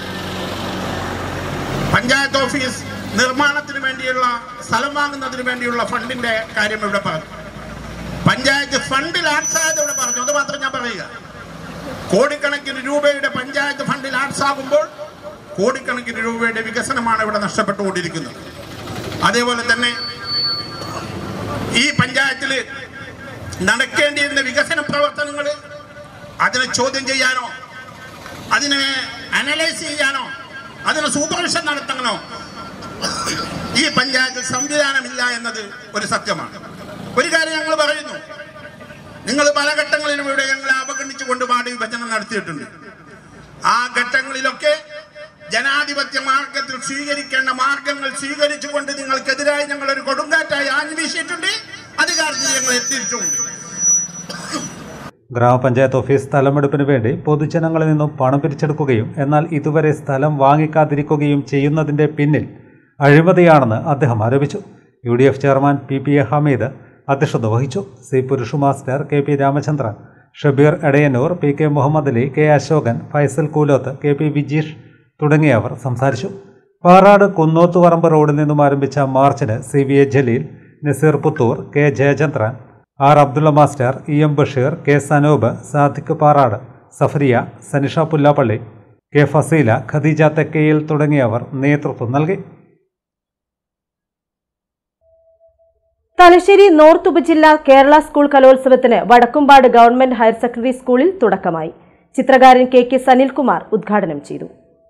പഞ്ചായത്ത് ഓഫീസ് നിർമ്മാണത്തിന് വേണ്ടിയുള്ള സ്ഥലം വാങ്ങുന്നതിന് വേണ്ടിയുള്ള ഫണ്ടിന്റെ കാര്യം ഇവിടെ പറഞ്ഞു. പഞ്ചായത്ത് ഫണ്ട് ലാപ്സ് ആയത് ഇവിടെ പറഞ്ഞു. അത് മാത്രം ഞാൻ പറയുക. കോടിക്കണക്കിന് രൂപയുടെ പഞ്ചായത്ത് ഫണ്ട് ലാപ്സ് ആകുമ്പോൾ കോടിക്കണക്കിന് രൂപയുടെ വികസനമാണ് ഇവിടെ നഷ്ടപ്പെട്ടുകൊണ്ടിരിക്കുന്നത്. അതേപോലെ തന്നെ ഈ പഞ്ചായത്തിൽ നടക്കേണ്ടിയിരുന്ന വികസന പ്രവർത്തനങ്ങൾ അതിനെ ചോദ്യം ചെയ്യാനോ അതിനെ അനലൈസ് ചെയ്യാനോ അതിന് സൂപ്പർവിഷൻ നടത്തണോ ഈ പഞ്ചായത്തിൽ സംവിധാനമില്ല എന്നത് ഒരു സത്യമാണ്. ഒരു കാര്യം ഞങ്ങൾ പറയുന്നു, നിങ്ങൾ പല ഘട്ടങ്ങളിലും ഇവിടെ ഞങ്ങളെ അവഗണിച്ചുകൊണ്ട് വാർഡ് വിഭജനം നടത്തിയിട്ടുണ്ട്. ആ ഘട്ടങ്ങളിലൊക്കെ ജനാധിപത്യ മാർഗത്തിൽ സ്വീകരിക്കേണ്ട മാർഗങ്ങൾ സ്വീകരിച്ചുകൊണ്ട് നിങ്ങൾക്കെതിരായി ഞങ്ങൾ ഒരു കൊടുങ്കാറ്റായി ആഞ്ഞു വീശിയിട്ടുണ്ട്. അധികാരത്തിൽ ഞങ്ങൾ എത്തിയിട്ടുണ്ട്. ഗ്രാമപഞ്ചായത്ത് ഓഫീസ് സ്ഥലമെടുപ്പിന് വേണ്ടി പൊതുജനങ്ങളിൽ നിന്നും പണം പിരിച്ചെടുക്കുകയും എന്നാൽ ഇതുവരെ സ്ഥലം വാങ്ങിക്കാതിരിക്കുകയും ചെയ്യുന്നതിന്റെ പിന്നിൽ അഴിമതിയാണെന്ന് അദ്ദേഹം ആരോപിച്ചു. U D F chairman P P A Hameed അധ്യക്ഷത വഹിച്ചു. C Purushu master, K P Ramachandran, Shabeer Edayannur, P K Muhammed Ali, K Ashokan, Faisal Koolothu, K P Vijeesh തുടങ്ങിയവർ സംസാരിച്ചു. പാറാട് കുന്നോത്തുപറമ്പ് റോഡിൽ നിന്നും ആരംഭിച്ച മാർച്ചിന് C V A Jaleel, Naseer Puthur, K Jayachandran, R Abdulla master, E M Basheer, K Sanoob, Sadiq Parad, Safariya, Sanisha Pullappally, K Faseela, Khadeeja Thekkayil തുടങ്ങിയവർ നേതൃത്വം നൽകി. തലശ്ശേരി നോർത്ത് ഉപജില്ല കേരള സ്കൂൾ കലോത്സവത്തിന് വടക്കുംപാട് ഗവൺമെന്റ് ഹയർ സെക്കൻഡറി സ്കൂളിൽ തുടക്കമായി. ചിത്രകാരൻ കെ കെ സനിൽകുമാർ ഉദ്ഘാടനം ചെയ്തു.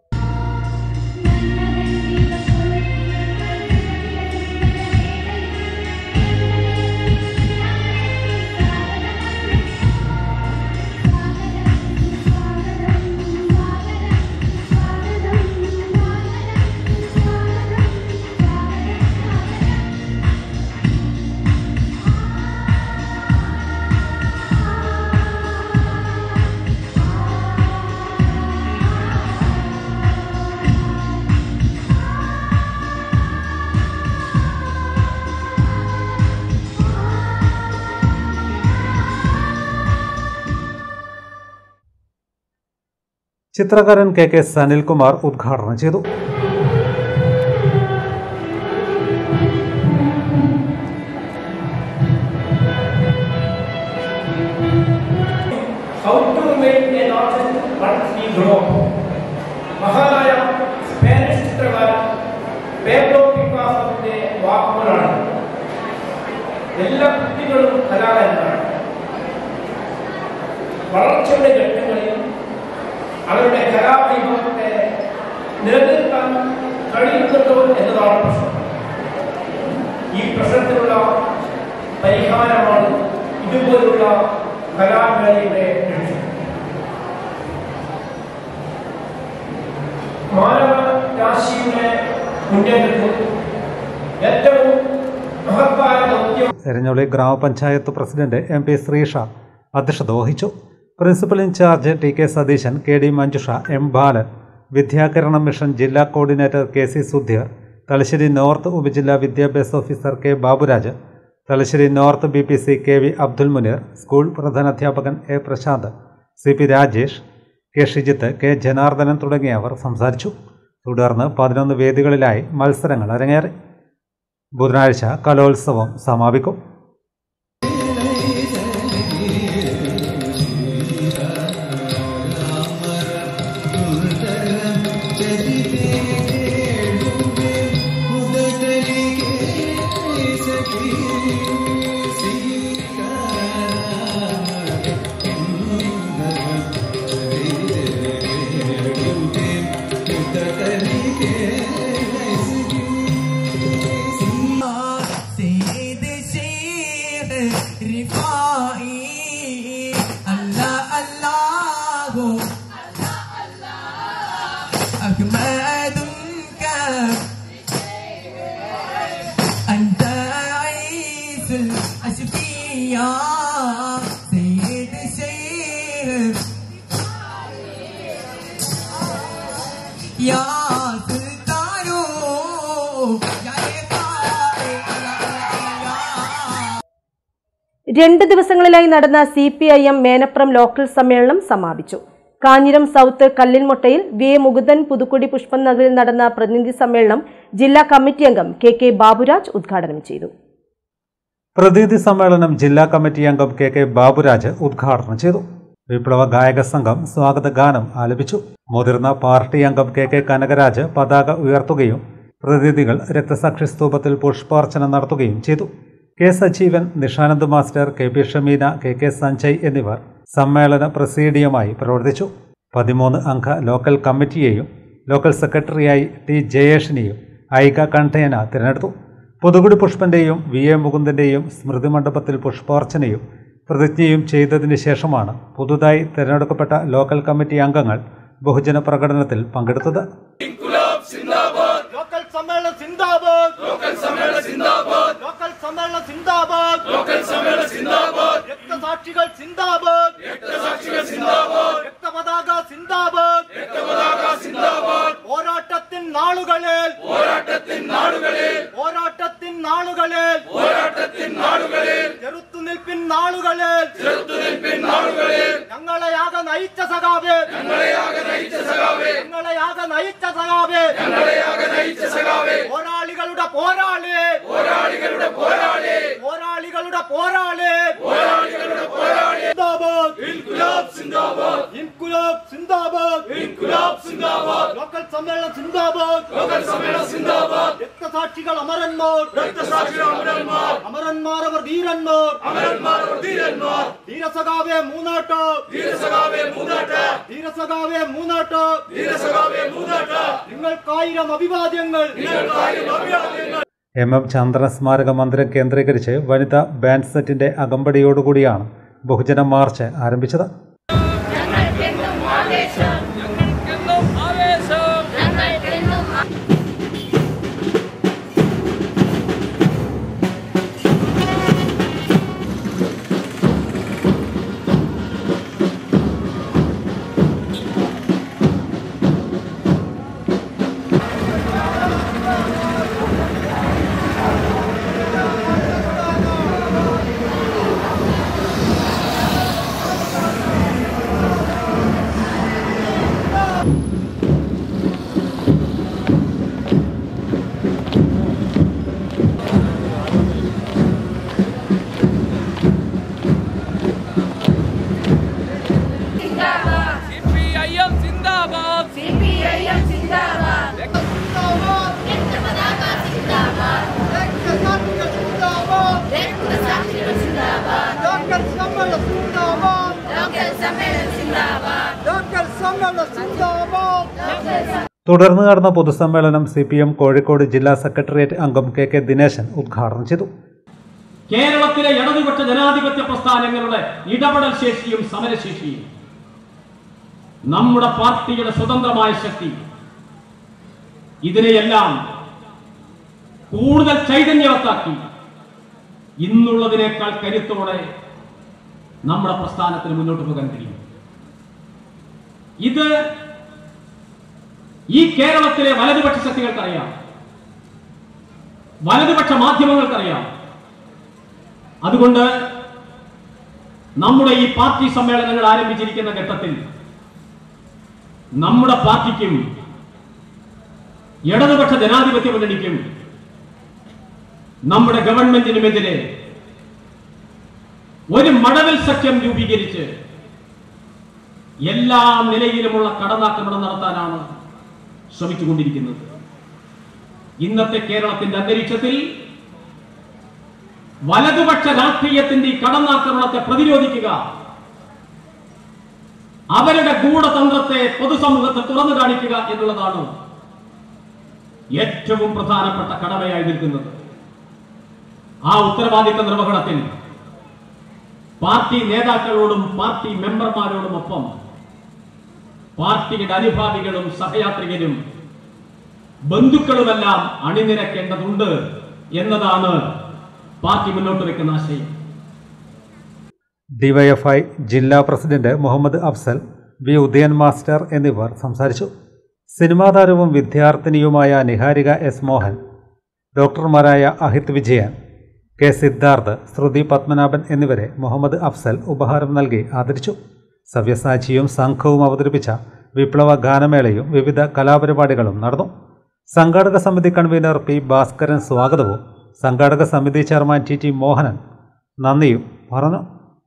ചിത്രകാരൻ കെ കെ സനിൽകുമാർ ഉദ്ഘാടനം ചെയ്തു. മഹാനായ സ്പാനിഷ് ചിത്രകാരൻ പേബ്ലോ പിക്കാസോയുടെ വാക്കുകളാണ്. എല്ലാ കുട്ടികളും കലാകാരന്മാരാണ്. വളർച്ചയുടെ ഘട്ടങ്ങളിൽ അവരുടെ കലാവൈഭവത്തെ നിലനിർത്താൻ കഴിയുന്നുണ്ടോ എന്നതാണ് പ്രശ്നം. ഈ പ്രശ്നത്തിനുള്ള പരിഹാരമാണ് ഇതുപോലുള്ള കലാമേളയുടെ ലക്ഷ്യം. മാനവരാശിയുടെ മുന്നേറ്റത്തിൽ ഏറ്റവും മഹത്തായ ദൗത്യം. എരഞ്ഞോളി ഗ്രാമപഞ്ചായത്ത് പ്രസിഡന്റ് എം പി ശ്രീഷ അധ്യക്ഷത വഹിച്ചു. Principal in charge T K Satheesan, K D Manjusha, M Balan, വിദ്യാകരണ മിഷൻ ജില്ലാ coordinator K C Sudheer, Thalassery north ഉപജില്ലാ വിദ്യാഭ്യാസ officer K Baburaj, Thalassery north B P C K V Abdul Muneer, school പ്രധാനാധ്യാപകൻ A Prasanth, C P Rajesh, K Shijith, K Janardhanan തുടങ്ങിയവർ സംസാരിച്ചു. തുടർന്ന് പതിനൊന്ന് വേദികളിലായി മത്സരങ്ങൾ അരങ്ങേറി. ബുധനാഴ്ച കലോത്സവം സമാപിക്കും. രണ്ട് ദിവസങ്ങളിലായി നടന്ന C P I M Menaprom local സമ്മേളനം സമാപിച്ചു. കാഞ്ഞിരം സൗത്ത് കല്ലിൻമൊട്ടയിൽ വി എ മുകുന്ദൻ പുതുക്കുടി പുഷ്പം നഗറിൽ നടന്ന പ്രതിനിധി സമ്മേളനം ജില്ലാ കമ്മിറ്റി അംഗം കെ കെ ബാബുരാജ് ഉദ്ഘാടനം ചെയ്തു. പ്രതിനിധി സമ്മേളനം ജില്ലാ കമ്മിറ്റി അംഗം കെ കെ ബാബുരാജ് ഉദ്ഘാടനം ചെയ്തു. വിപ്ലവ ഗായക സംഘം സ്വാഗത ഗാനം ആലപിച്ചു. മുതിർന്ന പാർട്ടി അംഗം കെ കെ കനകരാജ് പതാക ഉയർത്തുകയും പ്രതിനിധികൾ രക്തസാക്ഷി സ്തൂപത്തിൽ പുഷ്പാർച്ചന നടത്തുകയും ചെയ്തു. K Sajeevan, Nishanand master, K P Shameena, K K Sanjay എന്നിവർ സമ്മേളന പ്രസിഡിയമായി പ്രവർത്തിച്ചു. പതിമൂന്ന് അംഗ ലോക്കൽ കമ്മിറ്റിയെയും ലോക്കൽ സെക്രട്ടറിയായി ടി ജയേഷിനെയും ഐക കണ്ഠേന തിരഞ്ഞെടുത്തു. പുതുക്കുടി പുഷ്പന്റെയും വി എ മുകുന്ദന്റെയും സ്മൃതി മണ്ഡപത്തിൽ പുഷ്പാർച്ചനയും പ്രതിജ്ഞയും ചെയ്തതിന് ശേഷമാണ് പുതുതായി തിരഞ്ഞെടുക്കപ്പെട്ട ലോക്കൽ കമ്മിറ്റി അംഗങ്ങൾ ബഹുജന പ്രകടനത്തിൽ പങ്കെടുത്തത്. രക്തസാക്ഷികൾ സിന്ദാബാദ്, രക്തസാക്ഷികൾ സിന്ദാബാദ്, രക്തപതാക സിന്ദാബാദ്, രക്തപതാക സിന്ദാബാദ്. പോരാട്ടത്തിൻ നാളുകളിൽ, പോരാട്ടത്തിൻ നാളുകളിൽ, പോരാട്ടത്തിൻ നാളുകളിൽ, പോരാട്ടത്തിൻ നാളുകളിൽ, ചെറുത്തുനിൽപ്പിൻ നാളുകളിൽ, ചെറുത്തുനിൽപ്പിൻ നാളുകളിൽ ഞങ്ങളെയാകെ നയിച്ച സഖാവേ, ഞങ്ങളെയാകെ നയിച്ച സഖാവേ, ഞങ്ങളെയാകെ നയിച്ച സഖാവേ, ഞങ്ങളെയാകെ നയിച്ച സഖാവേ, പോരാളികളുടെ പോരാളി, പോരാളികളുടെ പോരാളി, പോരാളികളുടെ പോരാളി, പോരാളികളുടെ പോരാളി. സിന്ദാബാദ്, ഇൻകുലാബ് സിന്ദാബാദ്, ഇൻകുലാബ് സിന്ദാബാദ്, ഇൻകുലാബ് സിന്ദാബാദ്. ലോക്കൽ സമ്മേളനം സിന്ദാബാദ്, ലോക്കൽ സമ്മേളനം സിന്ദാബാദ്. രക്തസാക്ഷികൾ അമരന്മാർ, രക്തസാക്ഷികൾ അമരന്മാർ, അമരന്മാർ അവർ ധീരന്മാർ, അമരന്മാർ അവർ ധീരന്മാർ. ധീരസഖാവേ മൂന്നാട്ട്, ധീരസഖാവേ മൂന്നാട്ട്, ധീരസഖാവേ മൂന്നാട്ട്, ധീരസഖാവേ മൂന്നാട്ട്. നിങ്ങൾക്കായിരം അഭിവാദ്യങ്ങൾ, നിങ്ങൾക്കായിരം അഭിവാദ്യങ്ങൾ. എം എം ചന്ദ്രൻ സ്മാരക മന്ദിരം കേന്ദ്രീകരിച്ച് വനിതാ ബാൻഡ് സെറ്റിന്റെ അകമ്പടിയോടുകൂടിയാണ് ബഹുജന മാർച്ച് ആരംഭിച്ചത്. തുടർന്ന് നടന്ന പൊതുസമ്മേളനം സി പി എം കോഴിക്കോട് ജില്ലാ സെക്രട്ടേറിയറ്റ് അംഗം കെ കെ ദിനേശൻ ഉദ്ഘാടനം ചെയ്തു. കേരളത്തിലെ ഇടതുപക്ഷ ജനാധിപത്യ പ്രസ്ഥാനങ്ങളുടെ ഇടപെടൽ ശേഷിയും സമരശേഷിയും നമ്മുടെ പാർട്ടിയുടെ സ്വതന്ത്രമായ ശക്തി ഇതിനെയെല്ലാം കൂടുതൽ ചൈതന്യവത്താക്കി ഇന്നുള്ളതിനേക്കാൾ കരുത്തോടെ നമ്മുടെ പ്രസ്ഥാനത്തിന് മുന്നോട്ട് പോകാൻ കഴിയും. ഇത് ഈ കേരളത്തിലെ വലതുപക്ഷ ശക്തികൾക്കറിയാം, വലതുപക്ഷ മാധ്യമങ്ങൾക്കറിയാം. അതുകൊണ്ട് നമ്മുടെ ഈ പാർട്ടി സമ്മേളനങ്ങൾ ആരംഭിച്ചിരിക്കുന്ന ഘട്ടത്തിൽ നമ്മുടെ പാർട്ടിക്കും ഇടതുപക്ഷ ജനാധിപത്യ മുന്നണിക്കും നമ്മുടെ ഗവൺമെന്റിനുമെതിരെ ഒരു മടവൽ സഖ്യം രൂപീകരിച്ച് എല്ലാ നിലയിലുമുള്ള കടന്നാക്രമണം നടത്താനാണ് ശ്രമിച്ചുകൊണ്ടിരിക്കുന്നത്. ഇന്നത്തെ കേരളത്തിന്റെ അന്തരീക്ഷത്തിൽ വലതുപക്ഷ രാഷ്ട്രീയത്തിന്റെ ഈ കടന്നാക്രമണത്തെ പ്രതിരോധിക്കുക, അവരുടെ ഗൂഢതന്ത്രത്തെ പൊതുസമൂഹത്തെ തുറന്നു കാണിക്കുക എന്നുള്ളതാണ് ഏറ്റവും പ്രധാനപ്പെട്ട കടമയായി നിൽക്കുന്നത്. ആ ഉത്തരവാദിത്ത നിർവഹണത്തിൽ പാർട്ടി നേതാക്കളോടും പാർട്ടി മെമ്പർമാരോടുമൊപ്പം പാർട്ടിയുടെ അനുഭാവികളും സഹയാത്രികരും ബന്ധുക്കളുമെല്ലാം അണിനിരക്കേണ്ടതുണ്ട് എന്നതാണ് പാർട്ടി മുന്നോട്ട് വെക്കുന്ന ആശയം. ഡിവൈഎഫ്ഐ ജില്ലാ president Muhammed Afsal, V Udayan master എന്നിവർ സംസാരിച്ചു. സിനിമാ താരവും വിദ്യാർത്ഥിനിയുമായ നിഹാരിക എസ് മോഹൻ, ഡോക്ടർമാരായ അഹിത് വിജയൻ, കെ സിദ്ധാർത്ഥ്, ശ്രുതി പത്മനാഭൻ എന്നിവരെ മുഹമ്മദ് അഫ്സൽ ഉപഹാരം നൽകി ആദരിച്ചു. സവ്യസാച്ചിയും സംഘവും അവതരിപ്പിച്ച വിപ്ലവ ഗാനമേളയും വിവിധ കലാപരിപാടികളും നടന്നു. സംഘാടക സമിതി കൺവീനർ പി ഭാസ്കരൻ സ്വാഗതവും സംഘാടക സമിതി ചെയർമാൻ ടി ടി മോഹനൻ നന്ദിയും പറഞ്ഞു.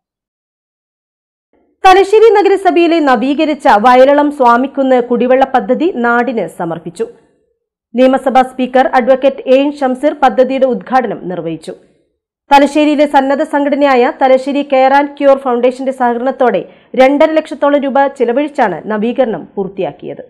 തലശ്ശേരി നഗരസഭയിലെ നവീകരിച്ച വയലളം സ്വാമിക്കുന്ന് കുടിവെള്ള പദ്ധതി നാടിന് സമർപ്പിച്ചു. നിയമസഭാ speaker advocate A N Shamseer പദ്ധതിയുടെ ഉദ്ഘാടനം നിർവഹിച്ചു. തലശ്ശേരിയിലെ സന്നദ്ധ സംഘടനയായ തലശ്ശേരി കെയർ ആൻഡ് ക്യൂർ ഫൗണ്ടേഷന്റെ സഹകരണത്തോടെ രണ്ടര ലക്ഷത്തോളം രൂപ ചിലവഴിച്ചാണ് നവീകരണം പൂർത്തിയാക്കിയത്.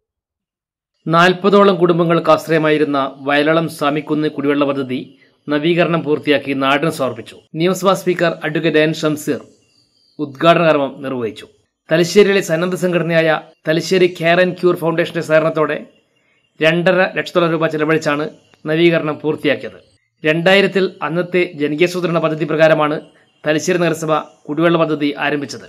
നാൽപ്പതോളം കുടുംബങ്ങൾക്ക് ആശ്രയമായിരുന്ന വയലളം സ്വാമിക്കുന്ന് കുടിവെള്ള പദ്ധതി നവീകരണം പൂർത്തിയാക്കി നാടിന് സമർപ്പിച്ചു. നിയമസഭാ speaker advocate A N Shamseer ഉദ്ഘാടന കർമ്മം നിർവഹിച്ചു. തലശ്ശേരിയിലെ സന്നദ്ധ സംഘടനയായ തലശ്ശേരി കെയർ ആൻഡ് ക്യൂർ ഫൗണ്ടേഷന്റെ സഹകരണത്തോടെ രണ്ടര ലക്ഷത്തോളം രൂപ ചെലവഴിച്ചാണ് നവീകരണം പൂർത്തിയാക്കിയത്. രണ്ടായിരത്തിൽ അന്നത്തെ ജനകീയാസൂത്രണ പദ്ധതി പ്രകാരമാണ് തലശ്ശേരി നഗരസഭ കുടിവെള്ള പദ്ധതി ആരംഭിച്ചത്.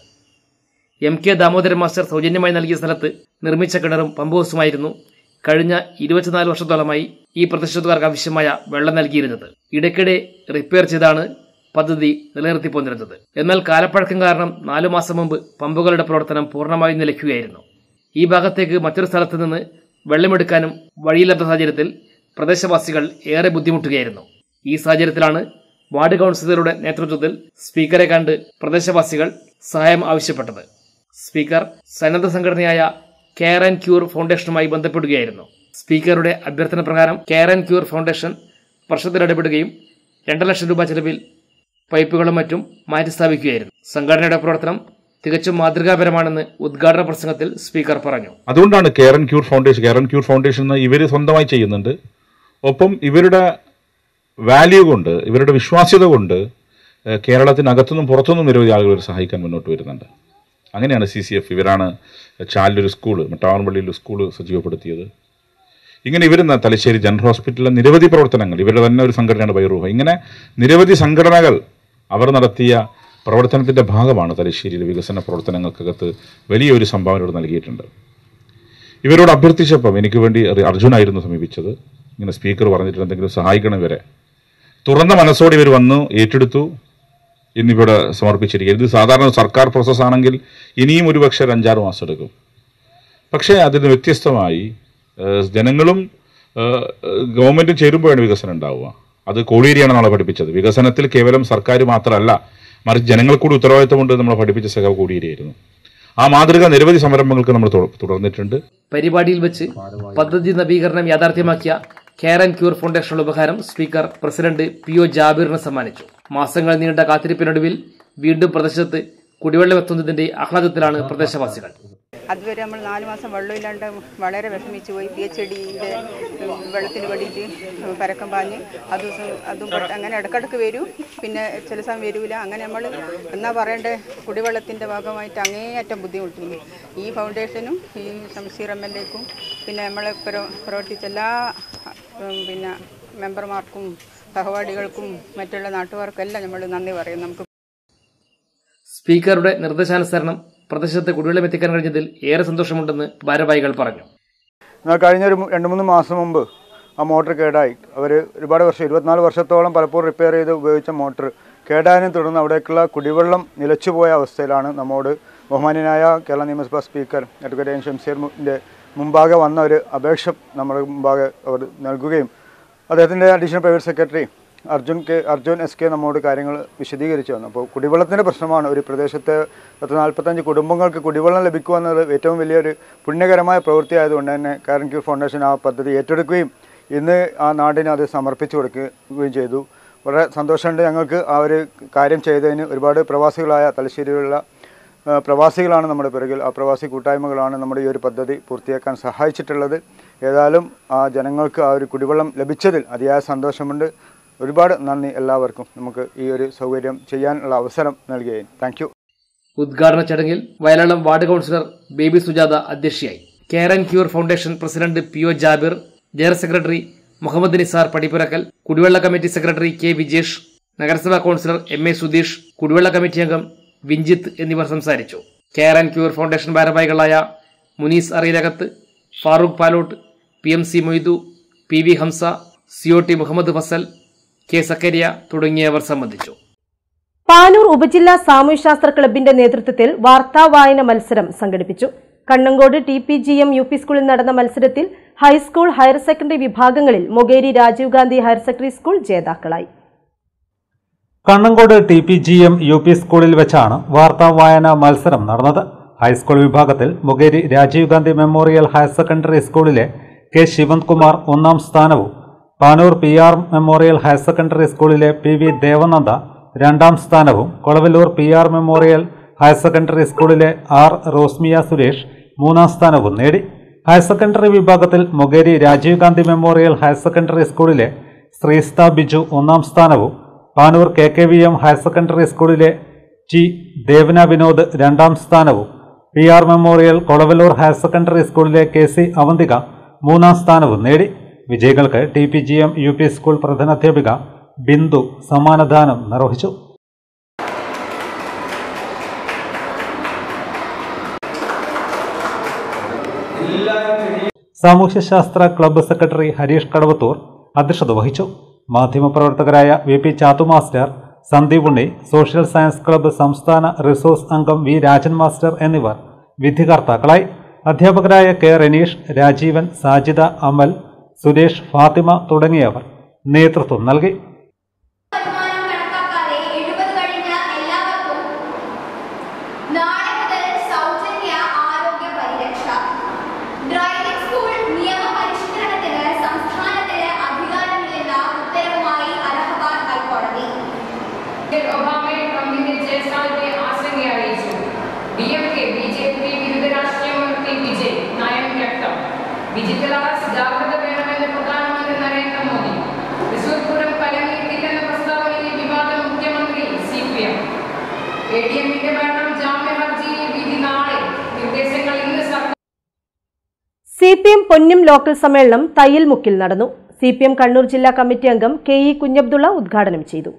എം കെ ദാമോദരൻ മാസ്റ്റർ സൗജന്യമായി നൽകിയ സ്ഥലത്ത് നിർമ്മിച്ച കിണറും പമ്പ് ഹൗസുമായിരുന്നു കഴിഞ്ഞ ഇരുപത്തിനാല് വർഷത്തോളമായി ഈ പ്രദേശത്തുകാർക്ക് ആവശ്യമായ വെള്ളം നൽകിയിരുന്നത്. ഇടയ്ക്കിടെ റിപ്പയർ ചെയ്താണ് പദ്ധതി നിലനിർത്തിപ്പോന്നിരുന്നത്. എന്നാൽ കാലപ്പഴക്കം കാരണം നാലു മാസം മുമ്പ് പമ്പുകളുടെ പ്രവർത്തനം പൂർണ്ണമായും നിലയ്ക്കുകയായിരുന്നു. ഈ ഭാഗത്തേക്ക് മറ്റൊരു സ്ഥലത്ത് നിന്ന് വെള്ളമെടുക്കാനും വഴിയില്ലാത്ത സാഹചര്യത്തിൽ പ്രദേശവാസികൾ ഏറെ ബുദ്ധിമുട്ടുകയായിരുന്നു. ഈ സാഹചര്യത്തിലാണ് വാർഡ് കൗൺസിലറുടെ നേതൃത്വത്തിൽ സ്പീക്കറെ കണ്ട് പ്രദേശവാസികൾ സഹായം ആവശ്യപ്പെട്ടത്. സ്പീക്കർ സന്നദ്ധ സംഘടനയായ കെയർ ആൻഡ് ക്യൂർ ഫൗണ്ടേഷനുമായി ബന്ധപ്പെടുകയായിരുന്നു. സ്പീക്കറുടെ അഭ്യർത്ഥന പ്രകാരം കെയർ ആൻഡ് ക്യൂർ ഫൗണ്ടേഷൻ പ്രശ്നത്തിൽ ഇടപെടുകയും രണ്ടര ലക്ഷം രൂപ ചെലവിൽ പൈപ്പുകളും മറ്റും മാറ്റിസ്ഥാപിക്കുകയായിരുന്നു. സംഘടനയുടെ പ്രവർത്തനം തികച്ചും മാതൃകാപരമാണെന്ന് ഉദ്ഘാടന പ്രസംഗത്തിൽ സ്പീക്കർ പറഞ്ഞു. അതുകൊണ്ടാണ് care and cure foundation care and cure foundation ഇവർ സ്വന്തമായി ചെയ്യുന്നുണ്ട്. ഒപ്പം ഇവരുടെ വാല്യൂ കൊണ്ട്, ഇവരുടെ വിശ്വാസ്യത കൊണ്ട് കേരളത്തിനകത്തുനിന്നും പുറത്തുനിന്നും നിരവധി ആളുകൾ സഹായിക്കാൻ മുന്നോട്ട് വരുന്നുണ്ട്. അങ്ങനെയാണ് സി സി എഫ് ഇവരാണ് ചാലിലൊരു സ്കൂള്, മട്ടാവൻപള്ളിയിൽ ഒരു സ്കൂള് സജീവപ്പെടുത്തിയത്. ഇങ്ങനെ ഇവർ തലശ്ശേരി ജനറൽ ഹോസ്പിറ്റലിലെ നിരവധി പ്രവർത്തനങ്ങൾ, ഇവരുടെ തന്നെ ഒരു സംഘടനയാണ് ബൈറൂഹ. ഇങ്ങനെ നിരവധി സംഘടനകൾ അവർ നടത്തിയ പ്രവർത്തനത്തിൻ്റെ ഭാഗമാണ് തലശ്ശേരിയിലെ വികസന പ്രവർത്തനങ്ങൾക്കകത്ത് വലിയൊരു സംഭാവന നൽകിയിട്ടുണ്ട്. ഇവരോട് അഭ്യർത്ഥിച്ചപ്പം എനിക്ക് വേണ്ടി അർജുനായിരുന്നു സമീപിച്ചത്. ഇങ്ങനെ സ്പീക്കർ പറഞ്ഞിട്ട് എന്തെങ്കിലും സഹായിക്കണം ഇവരെ. തുറന്ന മനസ്സോടെ ഇവർ വന്നു ഏറ്റെടുത്തു. ഇന്നിവിടെ സമർപ്പിച്ചിരിക്കുക. ഇത് സാധാരണ സർക്കാർ പ്രോസസ്സാണെങ്കിൽ ഇനിയും ഒരു പക്ഷേ ഒരു അഞ്ചാറ് മാസം എടുക്കും. പക്ഷേ അതിന് വ്യത്യസ്തമായി ജനങ്ങളും ഗവൺമെൻറ്റും ചേരുമ്പോഴാണ് വികസനം ഉണ്ടാവുക. അത് കോടിയേരിയാണ് നമ്മളെ പഠിപ്പിച്ചത്. വികസനത്തിൽ കേവലം സർക്കാർ മാത്രമല്ല, മറിച്ച് ജനങ്ങൾക്കൂടി ഉത്തരവാദിത്തമുണ്ട് നമ്മളെ പഠിപ്പിച്ച സഖാവ് കോടിയേരിയായിരുന്നു. ആ മാതൃക നിരവധി സംരംഭങ്ങൾക്ക് നമ്മൾ തുടർന്നിട്ടുണ്ട്. പരിപാടിയിൽ വെച്ച് പദ്ധതി നവീകരണം യാഥാർത്ഥ്യമാക്കിയ കെയർ ആൻഡ് ക്യൂർ ഫൗണ്ടേഷനുള്ള ഉപഹാരം സ്പീക്കർ പ്രസിഡന്റ് പി ഒ ജാബിറിന് സമ്മാനിച്ചു. മാസങ്ങൾ നീണ്ട കാത്തിരിപ്പിനൊടുവിൽ വീണ്ടും പ്രദേശത്ത് കുടിവെള്ളം എത്തുന്നതിന്റെ ആഹ്ലാദത്തിലാണ് പ്രദേശവാസികൾ. അതുവരെ നമ്മൾ നാല് മാസം വെള്ളമില്ലാണ്ട് വളരെ വിഷമിച്ചു പോയി. പി എച്ച് ഡിയുടെ വെള്ളത്തിന് വേണ്ടിയിട്ട് പരക്കം പാഞ്ഞ് അത് അതും അങ്ങനെ ഇടക്കിടക്ക് വരും, പിന്നെ ചില സമയം വരില്ല. അങ്ങനെ നമ്മൾ എന്നാ പറയണ്ടേ, കുടിവെള്ളത്തിൻ്റെ ഭാഗമായിട്ട് അങ്ങേയറ്റം ബുദ്ധിമുട്ടുന്നു. ഈ ഫൗണ്ടേഷനും ഈ ഷംസീർ എം എൽ എക്കും പിന്നെ നമ്മളെ പ്രവർത്തിച്ച എല്ലാ പിന്നെ മെമ്പർമാർക്കും സഹപാഠികൾക്കും മറ്റുള്ള നാട്ടുകാർക്കും എല്ലാം നമ്മൾ നന്ദി പറയും. നമുക്ക് സ്പീക്കറുടെ നിർദ്ദേശാനുസരണം പ്രദേശത്ത് കുടിവെള്ളം എത്തിക്കാൻ കഴിഞ്ഞതിൽ ഏറെ സന്തോഷമുണ്ടെന്ന് ഭാരവാഹികൾ പറഞ്ഞു. കഴിഞ്ഞ ഒരു രണ്ട് മൂന്ന് മാസം മുമ്പ് ആ മോട്ടർ കേടായി. അവർ ഒരുപാട് വർഷം ഇരുപത്തിനാല് വർഷത്തോളം പലപ്പോഴും റിപ്പയർ ചെയ്ത് ഉപയോഗിച്ച മോട്ടർ കേടായതിനെ തുടർന്ന് അവിടേക്കുള്ള കുടിവെള്ളം നിലച്ചുപോയ അവസ്ഥയിലാണ് നമ്മോട് ബഹുമാന്യനായ കേരള നിയമസഭാ സ്പീക്കർ അഡ്വക്കേറ്റ് എൻ ഷംസീറിൻ്റെ മുമ്പാകെ വന്ന ഒരു അപേക്ഷ നമ്മുടെ മുമ്പാകെ അവർ നൽകുകയും അദ്ദേഹത്തിൻ്റെ additional private secretary Arjun K Arjun S K നമ്മോട് കാര്യങ്ങൾ വിശദീകരിച്ചു വന്നു. അപ്പോൾ കുടിവെള്ളത്തിൻ്റെ പ്രശ്നമാണ്. ഒരു പ്രദേശത്തെ പത്ത് നാൽപ്പത്തഞ്ച് കുടുംബങ്ങൾക്ക് കുടിവെള്ളം ലഭിക്കുക എന്നത് ഏറ്റവും വലിയൊരു പുണ്യകരമായ പ്രവൃത്തി ആയതുകൊണ്ട് തന്നെ കെയർ ആൻഡ് ക്യൂർ ഫൗണ്ടേഷൻ ആ പദ്ധതി ഏറ്റെടുക്കുകയും ഇന്ന് ആ നാടിന് അത് സമർപ്പിച്ചു കൊടുക്കുകയും ചെയ്തു. വളരെ സന്തോഷമുണ്ട് ഞങ്ങൾക്ക് ആ ഒരു കാര്യം ചെയ്തതിന്. ഒരുപാട് പ്രവാസികളായ തലശ്ശേരിയിലുള്ള പ്രവാസികളാണ് നമ്മുടെ പിറകിൽ. ആ പ്രവാസി കൂട്ടായ്മകളാണ് നമ്മുടെ ഈ ഒരു പദ്ധതി പൂർത്തിയാക്കാൻ സഹായിച്ചിട്ടുള്ളത്. ഏതായാലും ആ ജനങ്ങൾക്ക് ആ ഒരു കുടിവെള്ളം ലഭിച്ചതിൽ അതിയായ സന്തോഷമുണ്ട്. ഒരുപാട് നന്ദി എല്ലാവർക്കും നമുക്ക് ഈ ഒരു സൗകര്യം ചെയ്യാനുള്ള അവസരം നൽകിയതിന്. Thank you. ഉദ്ഘാടന ചടങ്ങിൽ Vayalalam ward councillor Baby Sujatha അധ്യക്ഷയായി. Care and cure foundation president P O Jabir, general secretary Muhammed Nisar Padippurakkal, കുടിവെള്ള കമ്മിറ്റി സെക്രട്ടറി കെ വിജേഷ്, നഗരസഭാ കൌൺസിലർ എം എ സുധീഷ്, കുടിവെള്ള കമ്മിറ്റി അംഗം വിഞ്ചിത്ത് എന്നിവർ സംസാരിച്ചു. കെയർ ആൻഡ് ക്യൂർ ഫൗണ്ടേഷൻ ഭാരവാഹികളായ Munees Ariyilakath, Farooq Palott, P M C Moidu, P V Hamza, C O T Muhammed Fazal, K Zakariya തുടങ്ങിയവർ സംബന്ധിച്ചു. പാനൂർ ഉപജില്ലാ സാമൂഹ്യശാസ്ത്ര ക്ലബിന്റെ നേതൃത്വത്തിൽ വാർത്താ വായന മത്സരം സംഘടിപ്പിച്ചു. Kannankode T P G M U P സ്കൂളിൽ നടന്ന മത്സരത്തിൽ ഹൈസ്കൂൾ, ഹയർ സെക്കൻഡറി വിഭാഗങ്ങളിൽ Mokeri Rajeev Gandhi higher secondary school ജേതാക്കളായി. Kannankode T P G M U P സ്കൂളിൽ വെച്ചാണ് വാർത്താ വായന മത്സരം നടന്നത്. ഹൈസ്കൂൾ വിഭാഗത്തിൽ Mokeri Rajeev Gandhi memorial higher secondary സ്കൂളിലെ കെ ശിവന്ത് കുമാർ ഒന്നാം സ്ഥാനവും Panoor P R memorial higher secondary സ്കൂളിലെ പി വി ദേവനന്ദ രണ്ടാം സ്ഥാനവും Kolavallur P R memorial higher secondary സ്കൂളിലെ ആർ റോസ്മിയ സുരേഷ് മൂന്നാം സ്ഥാനവും നേടി. ഹയർ സെക്കൻഡറി വിഭാഗത്തിൽ Mokeri Rajeev Gandhi memorial higher secondary സ്കൂളിലെ ശ്രീസ്ത ബിജു ഒന്നാം സ്ഥാനവും Panoor K K V M higher secondary സ്കൂളിലെ ജി ദേവന വിനോദ് രണ്ടാം സ്ഥാനവും P R memorial Kolavallur higher secondary സ്കൂളിലെ കെ സി അവന്തിക മൂന്നാം സ്ഥാനവും നേടി. വിജയികൾക്ക് T P G M U P school പ്രധാനാധ്യാപിക ബിന്ദു സമ്മാനദാനം നിർവഹിച്ചു. സാമൂഹ്യശാസ്ത്ര ക്ലബ്ബ് സെക്രട്ടറി ഹരീഷ് കടവത്തൂർ അധ്യക്ഷത വഹിച്ചു. മാധ്യമപ്രവർത്തകരായ V P Chathu master, Sandeep Unni, social science club സംസ്ഥാന റിസോഴ്സ് അംഗം വി രാജൻ മാസ്റ്റർ എന്നിവർ വിധികർത്താക്കളായി. അധ്യാപകരായ കെ റനീഷ്, രാജീവൻ, സാജിദ, അമൽ, സുരേഷ്, ഫാത്തിമ തുടങ്ങിയവർ നേതൃത്വം നൽകി. വിജിലൻസ് ജാഗ്രത വേണമെന്ന് പ്രധാനമന്ത്രി നരേന്ദ്രമോദി. തൃശൂർ പൂരം കലങ്ങിയിട്ടില്ലെന്ന പ്രസ്താവനയിൽ വിവാദം മുഖ്യമന്ത്രി C P M. A D എമ്മിന്റെ ഭരണം ജാമ്യ ഹർജിയിൽ വിധി നാളെ. നിർദ്ദേശങ്ങൾ ഇന്ന് സർക്കാർ. C P M Ponnam local സമ്മേളനം തയ്യൽമുക്കിൽ നടന്നു. സി പി എം കണ്ണൂർ ജില്ലാ കമ്മിറ്റി അംഗം കെ ഇ കുഞ്ഞബ്ദുള്ള ഉദ്ഘാടനം ചെയ്തു.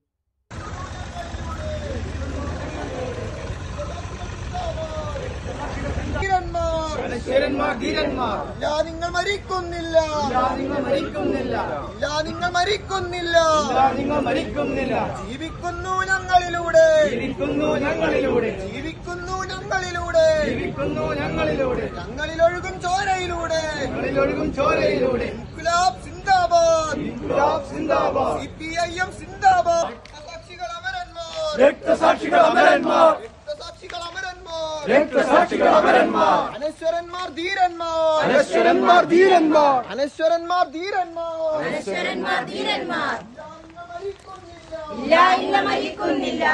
നിങ്ങൾ മരിക്കുന്നില്ല, നിങ്ങൾ മരിക്കുന്നില്ല, നിങ്ങൾ മരിക്കുന്നില്ല, നിങ്ങൾ മരിക്കുന്നില്ല. ജീവിക്കുന്നു ഞങ്ങളിലൂടെ, ജീവിക്കുന്നു ഞങ്ങളിലൂടെ, ജീവിക്കുന്നു ഞങ്ങളിലൂടെ, ജീവിക്കുന്നു ഞങ്ങളിലൂടെ. ഞങ്ങളിലൊഴുകും ചോരയിലൂടെ, ഞങ്ങളിലൊഴുകും ചോരയിലൂടെ. ഇൻക്ലാബ് സിന്ദാബാദ്, ഇൻക്ലാബ് സിന്ദാബാദ്. സി പി ഐ എം സിന്ദാബാദ്. രക്തസാക്ഷികൾ അമരന്മാർ, രക്തസാക്ഷികൾ അമരന്മാർ, രക്തസാക്ഷികൾ അമരന്മാർ, രക്തസാക്ഷികൾ അമരന്മാർ. അനശ്വരന്മാർ ധീരന്മാർ, അനശ്വരന്മാർ ധീരന്മാർ, അനശ്വരന്മാർ ധീരന്മാർ, അനശ്വരന്മാർ ധീരന്മാർ. ഇല്ല ഇല്ല മരിക്കുന്നില്ല,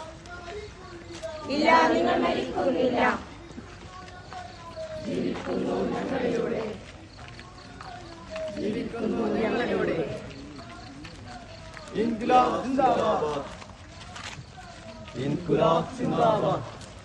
ഇല്ല നിങ്ങൾ മരിക്കുന്നില്ല. ജീവിക്കുന്നു ഞങ്ങളിലൂടെ, ജീവിക്കുന്നു ഞങ്ങളിലൂടെ. ഇൻക്ലാബ് സിന്ദാബാദ്, ഇൻക്ലാബ് സിന്ദാബാദ്.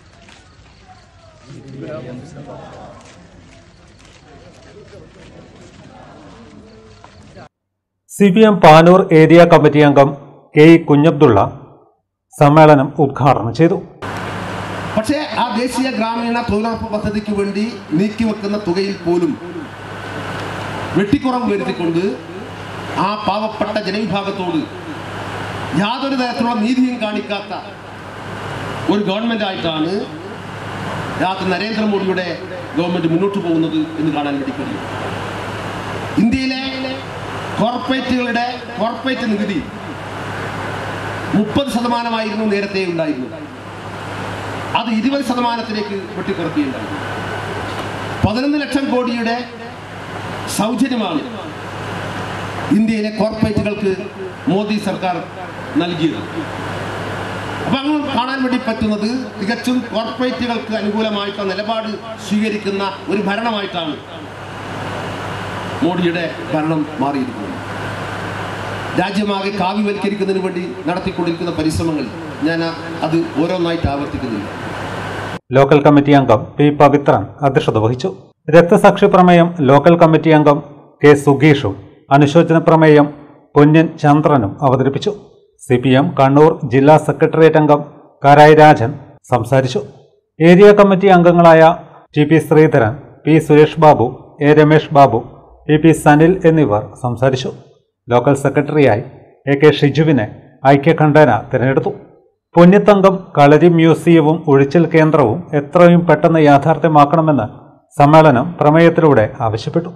C P M Panoor area committee അംഗം കെ ഇ കുഞ്ഞബ്ദുള്ള സമ്മേളനം ഉദ്ഘാടനം ചെയ്തു. പക്ഷേ ആ ദേശീയ ഗ്രാമീണ തൊഴിലുറപ്പ് പദ്ധതിക്ക് വേണ്ടി നീക്കിവെക്കുന്ന തുകയിൽ പോലും വെട്ടിക്കുറവ് വരുത്തിക്കൊണ്ട് ആ പാവപ്പെട്ട ജനവിഭാഗത്തോട് യാതൊരു തരത്തിലുള്ള നീതിയും കാണിക്കാത്ത ഒരു ഗവൺമെന്റ് ആയിട്ടാണ് രാത്രി നരേന്ദ്രമോദിയുടെ ഗവൺമെന്റ് മുന്നോട്ട് പോകുന്നത് എന്ന് കാണാൻ വേണ്ടി കഴിയും. ഇന്ത്യയിലെ കോർപ്പറേറ്റുകളുടെ കോർപ്പറേറ്റ് നികുതി മുപ്പത് ശതമാനമായിരുന്നു നേരത്തെ ഉണ്ടായിരുന്നത്. അത് ഇരുപത് ശതമാനത്തിലേക്ക് വെട്ടിക്കുറക്കുകയുണ്ടായിരുന്നു. പതിനൊന്ന് ലക്ഷം കോടിയുടെ സൗജന്യമാണ് ഇന്ത്യയിലെ കോർപ്പറേറ്റുകൾക്ക് മോദി സർക്കാർ നൽകിയത്. അപ്പൊ അങ്ങനെ കാണാൻ വേണ്ടി പറ്റുന്നത് തികച്ചും കോർപ്പറേറ്റുകൾക്ക് അനുകൂലമായിട്ടുള്ള നിലപാട് സ്വീകരിക്കുന്ന ഒരു ഭരണമായിട്ടാണ് മോഡിയുടെ ഭരണം മാറിയിരിക്കുന്നത്. രാജ്യമാകെ കാവ്യവൽക്കരിക്കുന്നതിന് വേണ്ടി നടത്തിക്കൊണ്ടിരിക്കുന്ന പരിശ്രമങ്ങൾ ഞാൻ അത് ഓരോന്നായിട്ട് ആവർത്തിക്കുന്നില്ല. ലോക്കൽ കമ്മിറ്റി അംഗം പി പവിത്രൻ അധ്യക്ഷത വഹിച്ചു. രക്തസാക്ഷി പ്രമേയം ലോക്കൽ കമ്മിറ്റി അംഗം കെ സുഗീഷും അനുശോചന പ്രമേയം പൊന്നൻ ചന്ദ്രനും അവതരിപ്പിച്ചു. സി പി എം കണ്ണൂർ ജില്ലാ സെക്രട്ടേറിയറ്റ് അംഗം കാരായി രാജൻ സംസാരിച്ചു. ഏരിയ കമ്മിറ്റി അംഗങ്ങളായ T P Sreedharan, P Suresh Babu, A Ramesh Babu, P P Sanil എന്നിവർ സംസാരിച്ചു. ലോക്കൽ സെക്രട്ടറിയായി എ കെ ഷിജുവിനെ ഐക്യകണ്ഠേന തിരഞ്ഞെടുത്തു. പൊന്നിത്തങ്കം കളരി മ്യൂസിയവും ഒഴിച്ചിൽ കേന്ദ്രവും എത്രയും പെട്ടെന്ന് യാഥാർത്ഥ്യമാക്കണമെന്ന് സമ്മേളനം പ്രമേയത്തിലൂടെ ആവശ്യപ്പെട്ടു.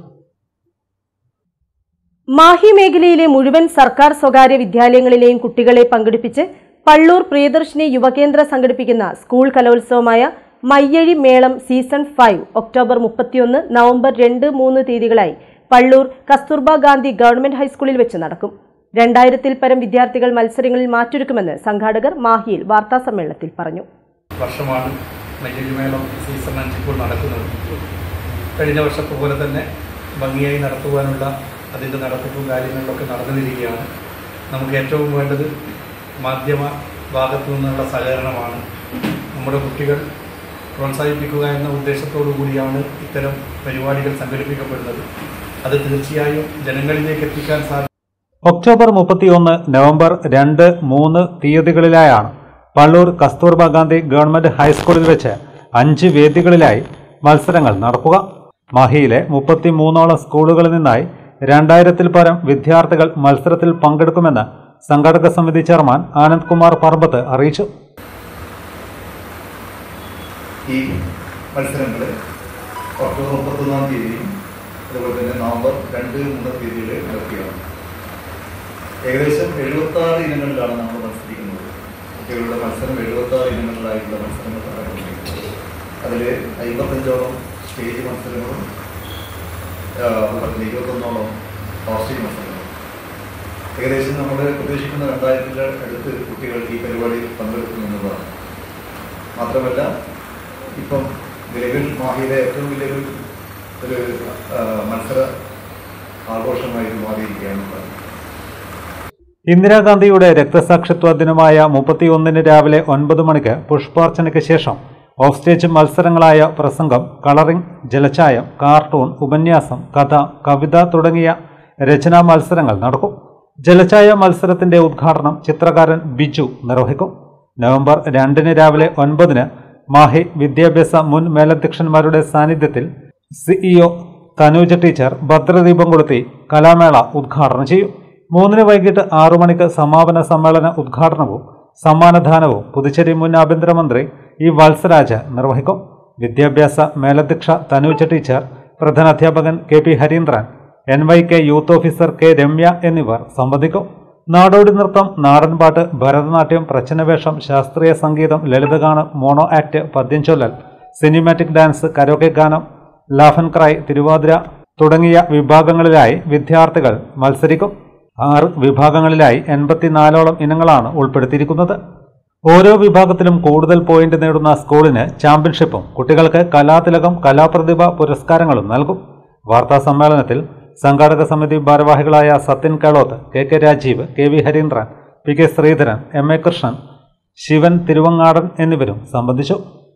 മാഹി മേഖലയിലെ മുഴുവൻ സർക്കാർ സ്വകാര്യ വിദ്യാലയങ്ങളിലെയും കുട്ടികളെ പങ്കെടുപ്പിച്ച് പള്ളൂർ പ്രിയദർശിനി യുവകേന്ദ്ര സംഘടിപ്പിക്കുന്ന സ്കൂൾ കലോത്സവമായ Mayyazhi Melam season five October മുപ്പത്തിയൊന്ന് നവംബർ രണ്ട് മൂന്ന് തീയതികളായി പള്ളൂർ കസ്തൂർബ ഗാന്ധി ഗവൺമെന്റ് ഹൈസ്കൂളിൽ വെച്ച് നടക്കും. രണ്ടായിരത്തിൽ പരം വിദ്യാർത്ഥികൾ മത്സരങ്ങളിൽ മാറ്റൊരുക്കുമെന്ന് സംഘാടകർ മാഹിയിൽ വാർത്താസമ്മേളനത്തിൽ പറഞ്ഞു. വർഷമാണ് മയ്യഴി മേളം സീസൺ അഞ്ച് ഇപ്പോൾ നടക്കുന്നത്. കഴിഞ്ഞ വർഷത്തെ പോലെ തന്നെ ഭംഗിയായി നടത്തുവാനുള്ള അതിൻ്റെ നടത്തിപ്പും കാര്യങ്ങളിലൊക്കെ നടന്നുവരികയാണ്. നമുക്ക് ഏറ്റവും വേണ്ടത് മാധ്യമ ഭാഗത്തു നിന്നുള്ള സഹകരണമാണ്. നമ്മുടെ കുട്ടികൾ പ്രോത്സാഹിപ്പിക്കുക എന്ന ഉദ്ദേശത്തോടു കൂടിയാണ് ഇത്തരം പരിപാടികൾ സംഘടിപ്പിക്കപ്പെടുന്നത്. അത് തീർച്ചയായും ജനങ്ങളിലേക്ക് എത്തിക്കാൻ സാധിക്കും. ഒക്ടോബർ മുപ്പത്തിയൊന്ന് നവംബർ രണ്ട് മൂന്ന് തീയതികളിലായാണ് പള്ളൂർ കസ്തൂർബ ഗാന്ധി ഗവൺമെന്റ് ഹൈസ്കൂളിൽ വെച്ച് അഞ്ച് വേദികളിലായി മത്സരങ്ങൾ നടക്കുക. മാഹിയിലെ മുപ്പത്തിമൂന്നോളം സ്കൂളുകളിൽ നിന്നായി രണ്ടായിരത്തിൽ പരം വിദ്യാർത്ഥികൾ മത്സരത്തിൽ പങ്കെടുക്കുമെന്ന് സംഘാടക സമിതി ചെയർമാൻ ആനന്ദ് കുമാർ പർബത്ത് അറിയിച്ചു. ഈ മത്സരങ്ങൾ ഒക്ടോബർ മുപ്പത്തൊന്നാം തീയതിയും അതുപോലെ തന്നെ നവംബർ രണ്ട് മൂന്ന് തീയതികളിൽ നടക്കുകയാണ്. ഏകദേശം എഴുപത്തി ആറ് ഇനങ്ങളിലാണ് നമ്മൾ മത്സരിക്കുന്നത്. കുട്ടികളുടെ മത്സരം എഴുപത്തി ആറ് ഇനങ്ങളിലായിട്ടുള്ള മത്സരങ്ങൾ നടക്കുന്നത്. അതിൽ അമ്പത്തഞ്ചോളം സ്റ്റേജ് മത്സരങ്ങളും ഇരുപത്തൊന്നോളം പോസ്റ്റേജ് മത്സരങ്ങളും. ഏകദേശം നമ്മൾ പ്രതീക്ഷിക്കുന്ന രണ്ടായിരത്തിൻ്റെ അടുത്ത് കുട്ടികൾ ഈ പരിപാടിയിൽ പങ്കെടുക്കുമെന്നുള്ളതാണ്. മാത്രമല്ല ഇപ്പം നിലവിൽ മാഹിയിലെ ഏറ്റവും വലിയൊരു ഒരു മത്സര ആഘോഷമായി മാറിയിരിക്കുകയാണ്. ഇന്ദിരാഗാന്ധിയുടെ രക്തസാക്ഷിത്വ ദിനമായ മുപ്പത്തിയൊന്നിന് രാവിലെ ഒൻപത് മണിക്ക് പുഷ്പാർച്ചനയ്ക്ക് ശേഷം ഓഫ് സ്റ്റേജ് മത്സരങ്ങളായ പ്രസംഗം, കളറിംഗ്, ജലച്ചായം, കാർട്ടൂൺ, ഉപന്യാസം, കഥ, കവിത തുടങ്ങിയ രചനാ മത്സരങ്ങൾ നടക്കും. ജലച്ചായ മത്സരത്തിന്റെ ഉദ്ഘാടനം ചിത്രകാരൻ ബിജു നിർവഹിക്കും. നവംബർ രണ്ടിന് രാവിലെ ഒൻപതിന് മാഹി വിദ്യാഭ്യാസ മുൻ മേലധ്യക്ഷന്മാരുടെ സാന്നിധ്യത്തിൽ സിഇഒ തനൂജ ടീച്ചർ ഭദ്രദീപം കൊളുത്തി കലാമേള ഉദ്ഘാടനം ചെയ്യും. മൂന്നിന് വൈകിട്ട് ആറു മണിക്ക് സമാപന സമ്മേളന ഉദ്ഘാടനവും സമ്മാനദാനവും പുതുച്ചേരി മുൻ ആഭ്യന്തരമന്ത്രി ഇ വത്സരാജ് നിർവഹിക്കും. വിദ്യാഭ്യാസ മേലധ്യക്ഷ തനൂജ ടീച്ചർ, പ്രധാനാധ്യാപകൻ K P Harindran, N Y K youth officer K Ramya എന്നിവർ സംബന്ധിക്കും. നാടോടി നൃത്തം, നാടൻപാട്ട്, ഭരതനാട്യം, പ്രച്ഛന്നവേഷം, ശാസ്ത്രീയ സംഗീതം, ലളിതഗാനം, മോണോ ആക്ട്, പദ്യം ചൊല്ലൽ, സിനിമാറ്റിക് ഡാൻസ്, കരോക്കെ ഗാനം, ലാഫൻ ക്രൈ, തിരുവാതിര തുടങ്ങിയ വിഭാഗങ്ങളിലായി വിദ്യാർത്ഥികൾ മത്സരിക്കും. ആറ് വിഭാഗങ്ങളിലായി എൺപത്തിനാലോളം ഇനങ്ങളാണ് ഉൾപ്പെടുത്തിയിരിക്കുന്നത്. ഓരോ വിഭാഗത്തിലും കൂടുതൽ പോയിന്റ് നേടുന്ന സ്കൂളിന് ചാമ്പ്യൻഷിപ്പും കുട്ടികൾക്ക് കലാതിലകം, കലാപ്രതിഭ പുരസ്കാരങ്ങളും നൽകും. വാർത്താ സമ്മേളനത്തിൽ സംഘാടക സമിതി ഭാരവാഹികളായ Sathyan Keloth, K K Rajeev, K V Harindran, P K Sreedharan, M A Krishnan, Sivan Thiruvangadan എന്നിവരും സംബന്ധിച്ചു.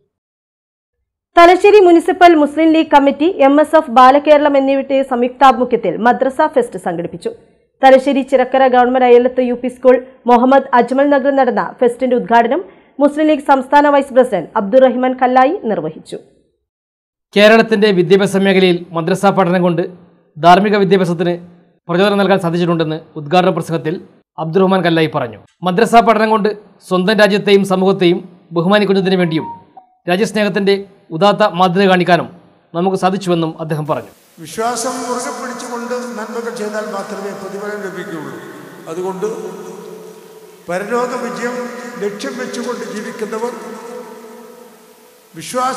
Thalassery municipal Muslim League committee, M S F, Balakeralam എന്നിവയുടെ സംയുക്താഭിമുഖ്യത്തിൽ മദ്രസ ഫെസ്റ്റ് സംഘടിപ്പിച്ചു. Thalassery Chirakkara government Ayalath U P school Muhammad Ajmal നഗറിൽ നടന്ന ഫെസ്റ്റിന്റെ ഉദ്ഘാടനം മുസ്ലിം ലീഗ് സംസ്ഥാന വൈസ് പ്രസിഡന്റ് അബ്ദുറഹിമാൻ കല്ലായി നിർവഹിച്ചു. കേരളത്തിന്റെ വിദ്യാഭ്യാസ മേഖലയിൽ മദ്രസ പഠനം കൊണ്ട് ധാർമ്മിക വിദ്യാഭ്യാസത്തിന് പ്രചോദനം നൽകാൻ സാധിച്ചിട്ടുണ്ടെന്ന് ഉദ്ഘാടന പ്രസംഗത്തിൽ അബ്ദുറഹ്മാൻ കല്ലായി പറഞ്ഞു. മദ്രസ പഠനം കൊണ്ട് സ്വന്തം രാജ്യത്തെയും സമൂഹത്തെയും ബഹുമാനിക്കുന്നതിന് വേണ്ടിയും രാജ്യസ്നേഹത്തിന്റെ ഉദാത്ത മാതൃക കാണിക്കാനും നമുക്ക് സാധിച്ചുവെന്നും അദ്ദേഹം പറഞ്ഞു. വിശ്വാസം മുറുകെ പിടിച്ചുകൊണ്ട് നന്മകൾ ചെയ്താൽ മാത്രമേ പ്രതിഫലം ലഭിക്കുകയുള്ളൂ. അതുകൊണ്ട് പരലോക വിജയം ലക്ഷ്യം വെച്ചുകൊണ്ട് ജീവിക്കുന്നവർ വിശ്വാസ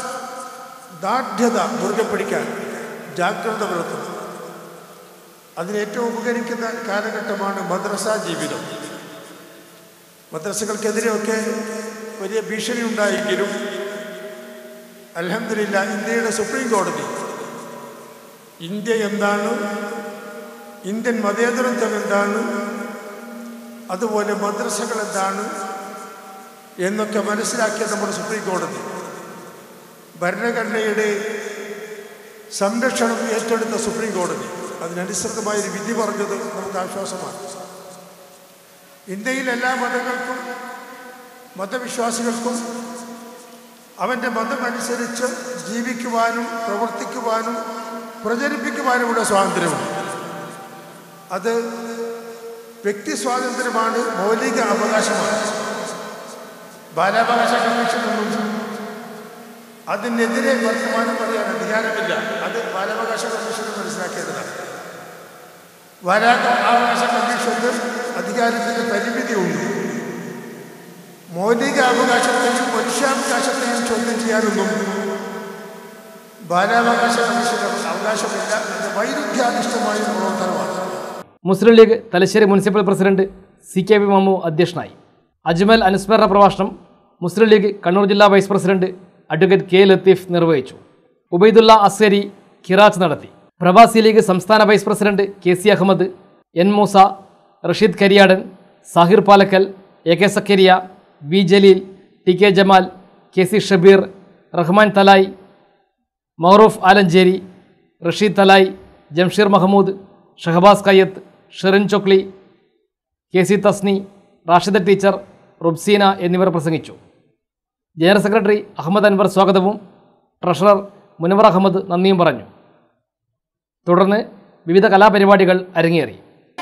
ദാർഢ്യത മുറുകെ പിടിക്കാൻ ജാഗ്രത പുലർത്തുന്നു. അതിനേറ്റവും ഉപകരിക്കുന്ന കാലഘട്ടമാണ് മദ്രസ ജീവിതം. മദ്രസകൾക്കെതിരെയൊക്കെ വലിയ ഭീഷണി ഉണ്ടായെങ്കിലും അൽഹംദുലില്ലാ ഇന്ത്യയുടെ സുപ്രീം കോടതി ഇന്ത്യ എന്താണ്, ഇന്ത്യൻ മതേതരത്വം എന്താണ്, അതുപോലെ മദ്രസകൾ എന്താണ് എന്നൊക്കെ മനസ്സിലാക്കിയ നമ്മുടെ സുപ്രീം കോടതി ഭരണഘടനയുടെ സംരക്ഷണം ഏറ്റെടുത്ത സുപ്രീം കോടതി അതിനനുസൃതമായൊരു വിധി പറഞ്ഞത് നമുക്ക് ആശ്വാസമാണ്. ഇന്ത്യയിൽ എല്ലാ മതങ്ങൾക്കും മതവിശ്വാസികൾക്കും അവൻ്റെ മതമനുസരിച്ച് ജീവിക്കുവാനും പ്രവർത്തിക്കുവാനും പ്രചരിപ്പിക്കുവാനുമുള്ള സ്വാതന്ത്ര്യമാണ്. അത് വ്യക്തി സ്വാതന്ത്ര്യമാണ്, മൗലിക അവകാശമാണ്. ബാലാവകാശ കമ്മീഷനൊന്നും അതിനെതിരെ വർത്തമാനം പറയാൻ അധികാരമില്ല. അത് ബാലാവകാശ കമ്മീഷന് മനസ്സിലാക്കേണ്ടതാണ്. ബാലാവകാശ കമ്മീഷന് അധികാരത്തിന് പരിമിതിയുണ്ട്. മൗലിക അവകാശത്തെയും മനുഷ്യാവകാശത്തെയും ചോദ്യം ചെയ്യാനൊന്നും ബാലാവകാശ കമ്മീഷന് അവകാശമില്ല. അത് വൈരുദ്ധ്യാധിഷ്ഠമായ പ്രവർത്തനമാണ്. Muslim League Thalassery municipal president C K P Mammu അധ്യക്ഷനായി. അജ്മൽ അനുസ്മരണ പ്രഭാഷണം മുസ്ലിം ലീഗ് കണ്ണൂർ ജില്ലാ vice president advocate K Latheef നിർവഹിച്ചു. ഉബൈദുള്ള അസ്സരി ഖിറാത്ത് നടത്തി. പ്രവാസി ലീഗ് സംസ്ഥാന vice president K C Ahammad, N Moosa, Rasheed Kariyadan, Sahir Palakkal, A K Zakariya, V Jaleel, T K Jamal, K C Shabeer, Rahman Thalayi, Mauroof Alanchery, Rasheed Thalayi, Jamsheer Mahmood, Shahabaz Kayyath, Sherin Chokli, K C Tasni, Rashida teacher, Rubseena എന്നിവർ പ്രസംഗിച്ചു. ജനറൽ സെക്രട്ടറി അഹമ്മദ് അൻവർ സ്വാഗതവും ട്രഷറർ മുനവർ അഹമ്മദ് നന്ദിയും പറഞ്ഞു. തുടർന്ന് വിവിധ കലാപരിപാടികൾ അരങ്ങേറി.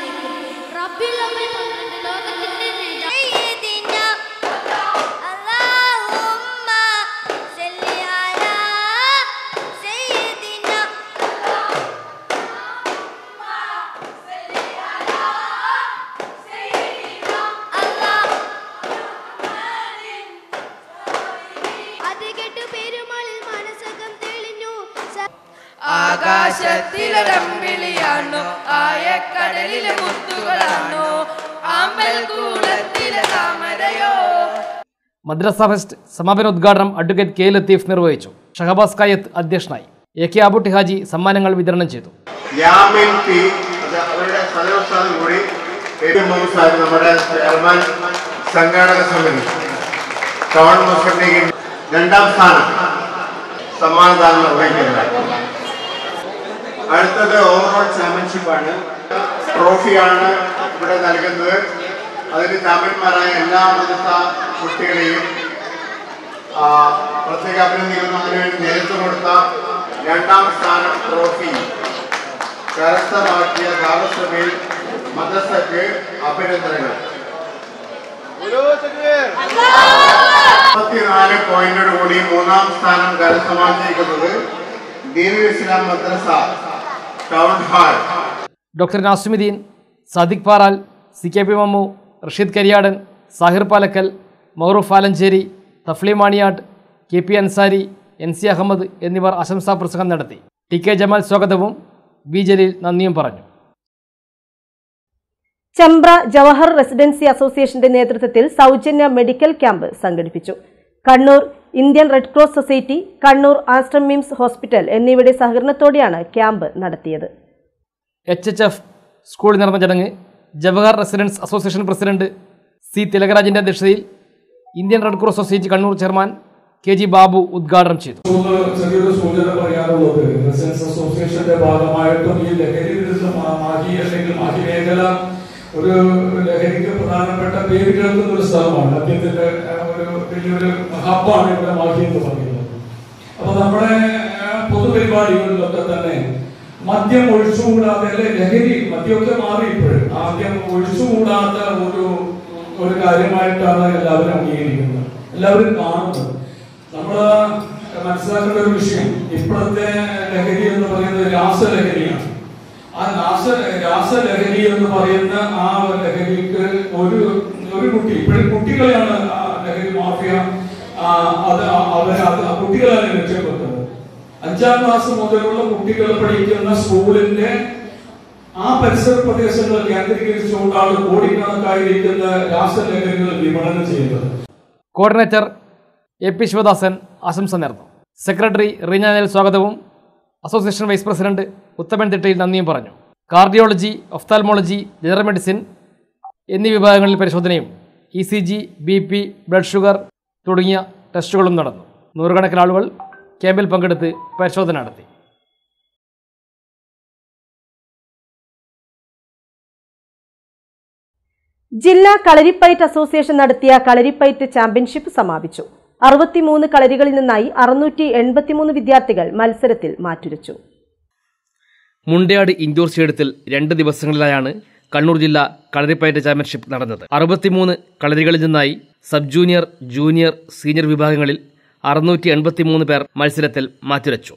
ആകാശത്തിലരമ്പിളിയാണോ, ആയക്കടലിലെ മുത്തുകളാണോ, ആമ്പൽ കൂടത്തിലെ താമരയോ. മദ്രസ ഫെസ്റ്റ് സമാപന ഉദ്ഘാടനം അഡ്വക്കേറ്റ് കെ ലത്തീഫ് നിർവഹിച്ചു. ഷഹബാസ് കായത്ത് അധ്യക്ഷനായി. എ കെ അബുട്ടി ഹാജി സമ്മാനങ്ങൾ വിതരണം ചെയ്തു. നമ്മുടെ സംഘാടക സമിതി ടൗൺ മുസ്ലിം ലീഗിൽ രണ്ടാം സ്ഥാനം സമ്മാനദാനം നിർവഹിക്കുന്നതാണ്. അടുത്തത് ഓവറോൾ ചാമ്പ്യൻഷിപ്പാണ്. ട്രോഫിയാണ് ഇവിടെ നൽകുന്നത്. അതിന് ചാമ്പ്യന്മാരായ എല്ലാ മദ്രസ കുട്ടികളെയും പ്രത്യേക അഭിനന്ദിക്കുന്നു. അതിനുവേണ്ടി നേതൃത്വം കൊടുത്ത രണ്ടാം സ്ഥാനം ട്രോഫി കരസ്ഥമാക്കിയ ദാറുസ്സമീൽ മദ്രസക്ക് അഭിനന്ദനങ്ങൾ. മുപ്പത്തിനാല് പോയിന്റോട് കൂടി മൂന്നാം സ്ഥാനം കരസ്ഥമാക്കിയിരിക്കുന്നത് ദീനുൽ ഇസ്ലാം മദ്രസ town hall. Doctor Nasimuddin, Sadiq Paral, C K P Mammu, Rasheed Kariyadan, Sahir Palakkal, Mauroof Alanchery, Thafli Maniyatt, K P Ansari, N C Ahammad എന്നിവർ ആശംസാ പ്രസംഗം നടത്തി. ടി കെ ജമാൽ സ്വാഗതവും വി ജലീൽ നന്ദിയും പറഞ്ഞു. ചെമ്പ്ര ജവഹർ റെസിഡൻസി അസോസിയേഷന്റെ നേതൃത്വത്തിൽ സൗജന്യ മെഡിക്കൽ ക്യാമ്പ് സംഘടിപ്പിച്ചു. Kannur Indian red cross society, Kannur Aster MIMS hospital എന്നിവയുടെ സഹകരണത്തോടെയാണ് ക്യാമ്പ് നടത്തിയത്. എച്ച് എച്ച് എഫ് സ്കൂളിൽ നടന്ന ചടങ്ങ് Jawahar residence association president C തിലകരാജിന്റെ അധ്യക്ഷതയിൽ Indian red cross society Kannur chairman K G Babu ഉദ്ഘാടനം ചെയ്തു. ചെറിയൊരു സൂചന പറയാനുള്ളത്, റെസിഡൻസ് അസോസിയേഷന്റെ ഭാഗമായിട്ടും ഈ ലഹരി വിരുദ്ധ മാഹി അല്ലെങ്കിൽ മാഹി മേഖല ഒരു ലഹരിക്ക് പ്രധാനപ്പെട്ട പേര് കേൾക്കുന്ന ഒരു സ്ഥലമാണ്. മദ്യത്തിന്റെ ഒരു വലിയൊരു ഹബ്ബാണ് ഇവിടെ മാഹി എന്ന് പറയുന്നത്. അപ്പൊ നമ്മുടെ പൊതുപരിപാടികളിലൊക്കെ തന്നെ മദ്യം ഒഴിച്ചുകൂടാതെ അല്ലെ ലഹരി മദ്യമൊക്കെ മാറി ഇപ്പോഴും ആദ്യം ഒഴിച്ചുകൂടാത്ത ഒരു ഒരു കാര്യമായിട്ടാണ് എല്ലാവരും അംഗീകരിക്കുന്നത്, എല്ലാവരും കാണുന്നത്. നമ്മൾ മനസ്സിലാക്കേണ്ട ഒരു വിഷയം, ഇപ്പോഴത്തെ ലഹരി എന്ന് പറയുന്നത് രാസലഹരിയാണ്. ആ രാസ രാസലഹരി എന്ന് പറയുന്ന ആ ലഹരിക്ക് ഒരു ഒരു കുട്ടി ഇപ്പോഴും കുട്ടികളെയാണ് ആ ലഹരി മാഫിയ അത് അവരെ അത് കുട്ടികളാണ് രക്ഷപ്പെട്ടത്. അഞ്ചാം ക്ലാസ് മുതലുള്ള കുട്ടികൾ പഠിക്കുന്ന സ്കൂളിന്റെ ആ പരിസര പ്രദേശങ്ങൾ കേന്ദ്രീകരിച്ചുകൊണ്ടാണ് കോടിക്കണക്കായിരിക്കുന്ന രാസലഹരികൾ വിപണനം ചെയ്യുന്നത്. കോർഡിനേറ്റർ എ പി ശിവദാസൻ ആശംസ നേർന്നു. സെക്രട്ടറി റീനാനൽ സ്വാഗതവും association vice president Uthaman Thittayil നന്ദിയും പറഞ്ഞു. കാർഡിയോളജി, ഒഫ്താൽമോളജി, ജനറൽ മെഡിസിൻ എന്നീ വിഭാഗങ്ങളിൽ പരിശോധനയും E C G, B P, blood sugar തുടങ്ങിയ ടെസ്റ്റുകളും നടന്നു. നൂറുകണക്കിന് ആളുകൾ ക്യാമ്പിൽ പങ്കെടുത്ത് പരിശോധന നടത്തി. ജില്ലാ കളരിപ്പയറ്റ് അസോസിയേഷൻ നടത്തിയ കളരിപ്പയറ്റ് ചാമ്പ്യൻഷിപ്പ് സമാപിച്ചു. അറുപത്തിമൂന്ന് കളരികളിൽ നിന്നായി അറുന്നൂറ്റി എൺപത്തിമൂന്ന് വിദ്യാർത്ഥികൾ മത്സരത്തിൽ മാറ്റുരച്ചു. മുണ്ടയാട് ഇൻഡോർ സ്റ്റേഡിയത്തിൽ രണ്ട് ദിവസങ്ങളിലായാണ് കണ്ണൂർ ജില്ലാ കളരിപ്പയറ്റ് ചാമ്പ്യൻഷിപ്പ് നടന്നത്. അറുപത്തിമൂന്ന് കളരികളിൽ നിന്നായി സബ് ജൂനിയർ, ജൂനിയർ, സീനിയർ വിഭാഗങ്ങളിൽ അറുന്നൂറ്റി എൺപത്തിമൂന്ന് പേർ മത്സരത്തിൽ മാറ്റുരച്ചു.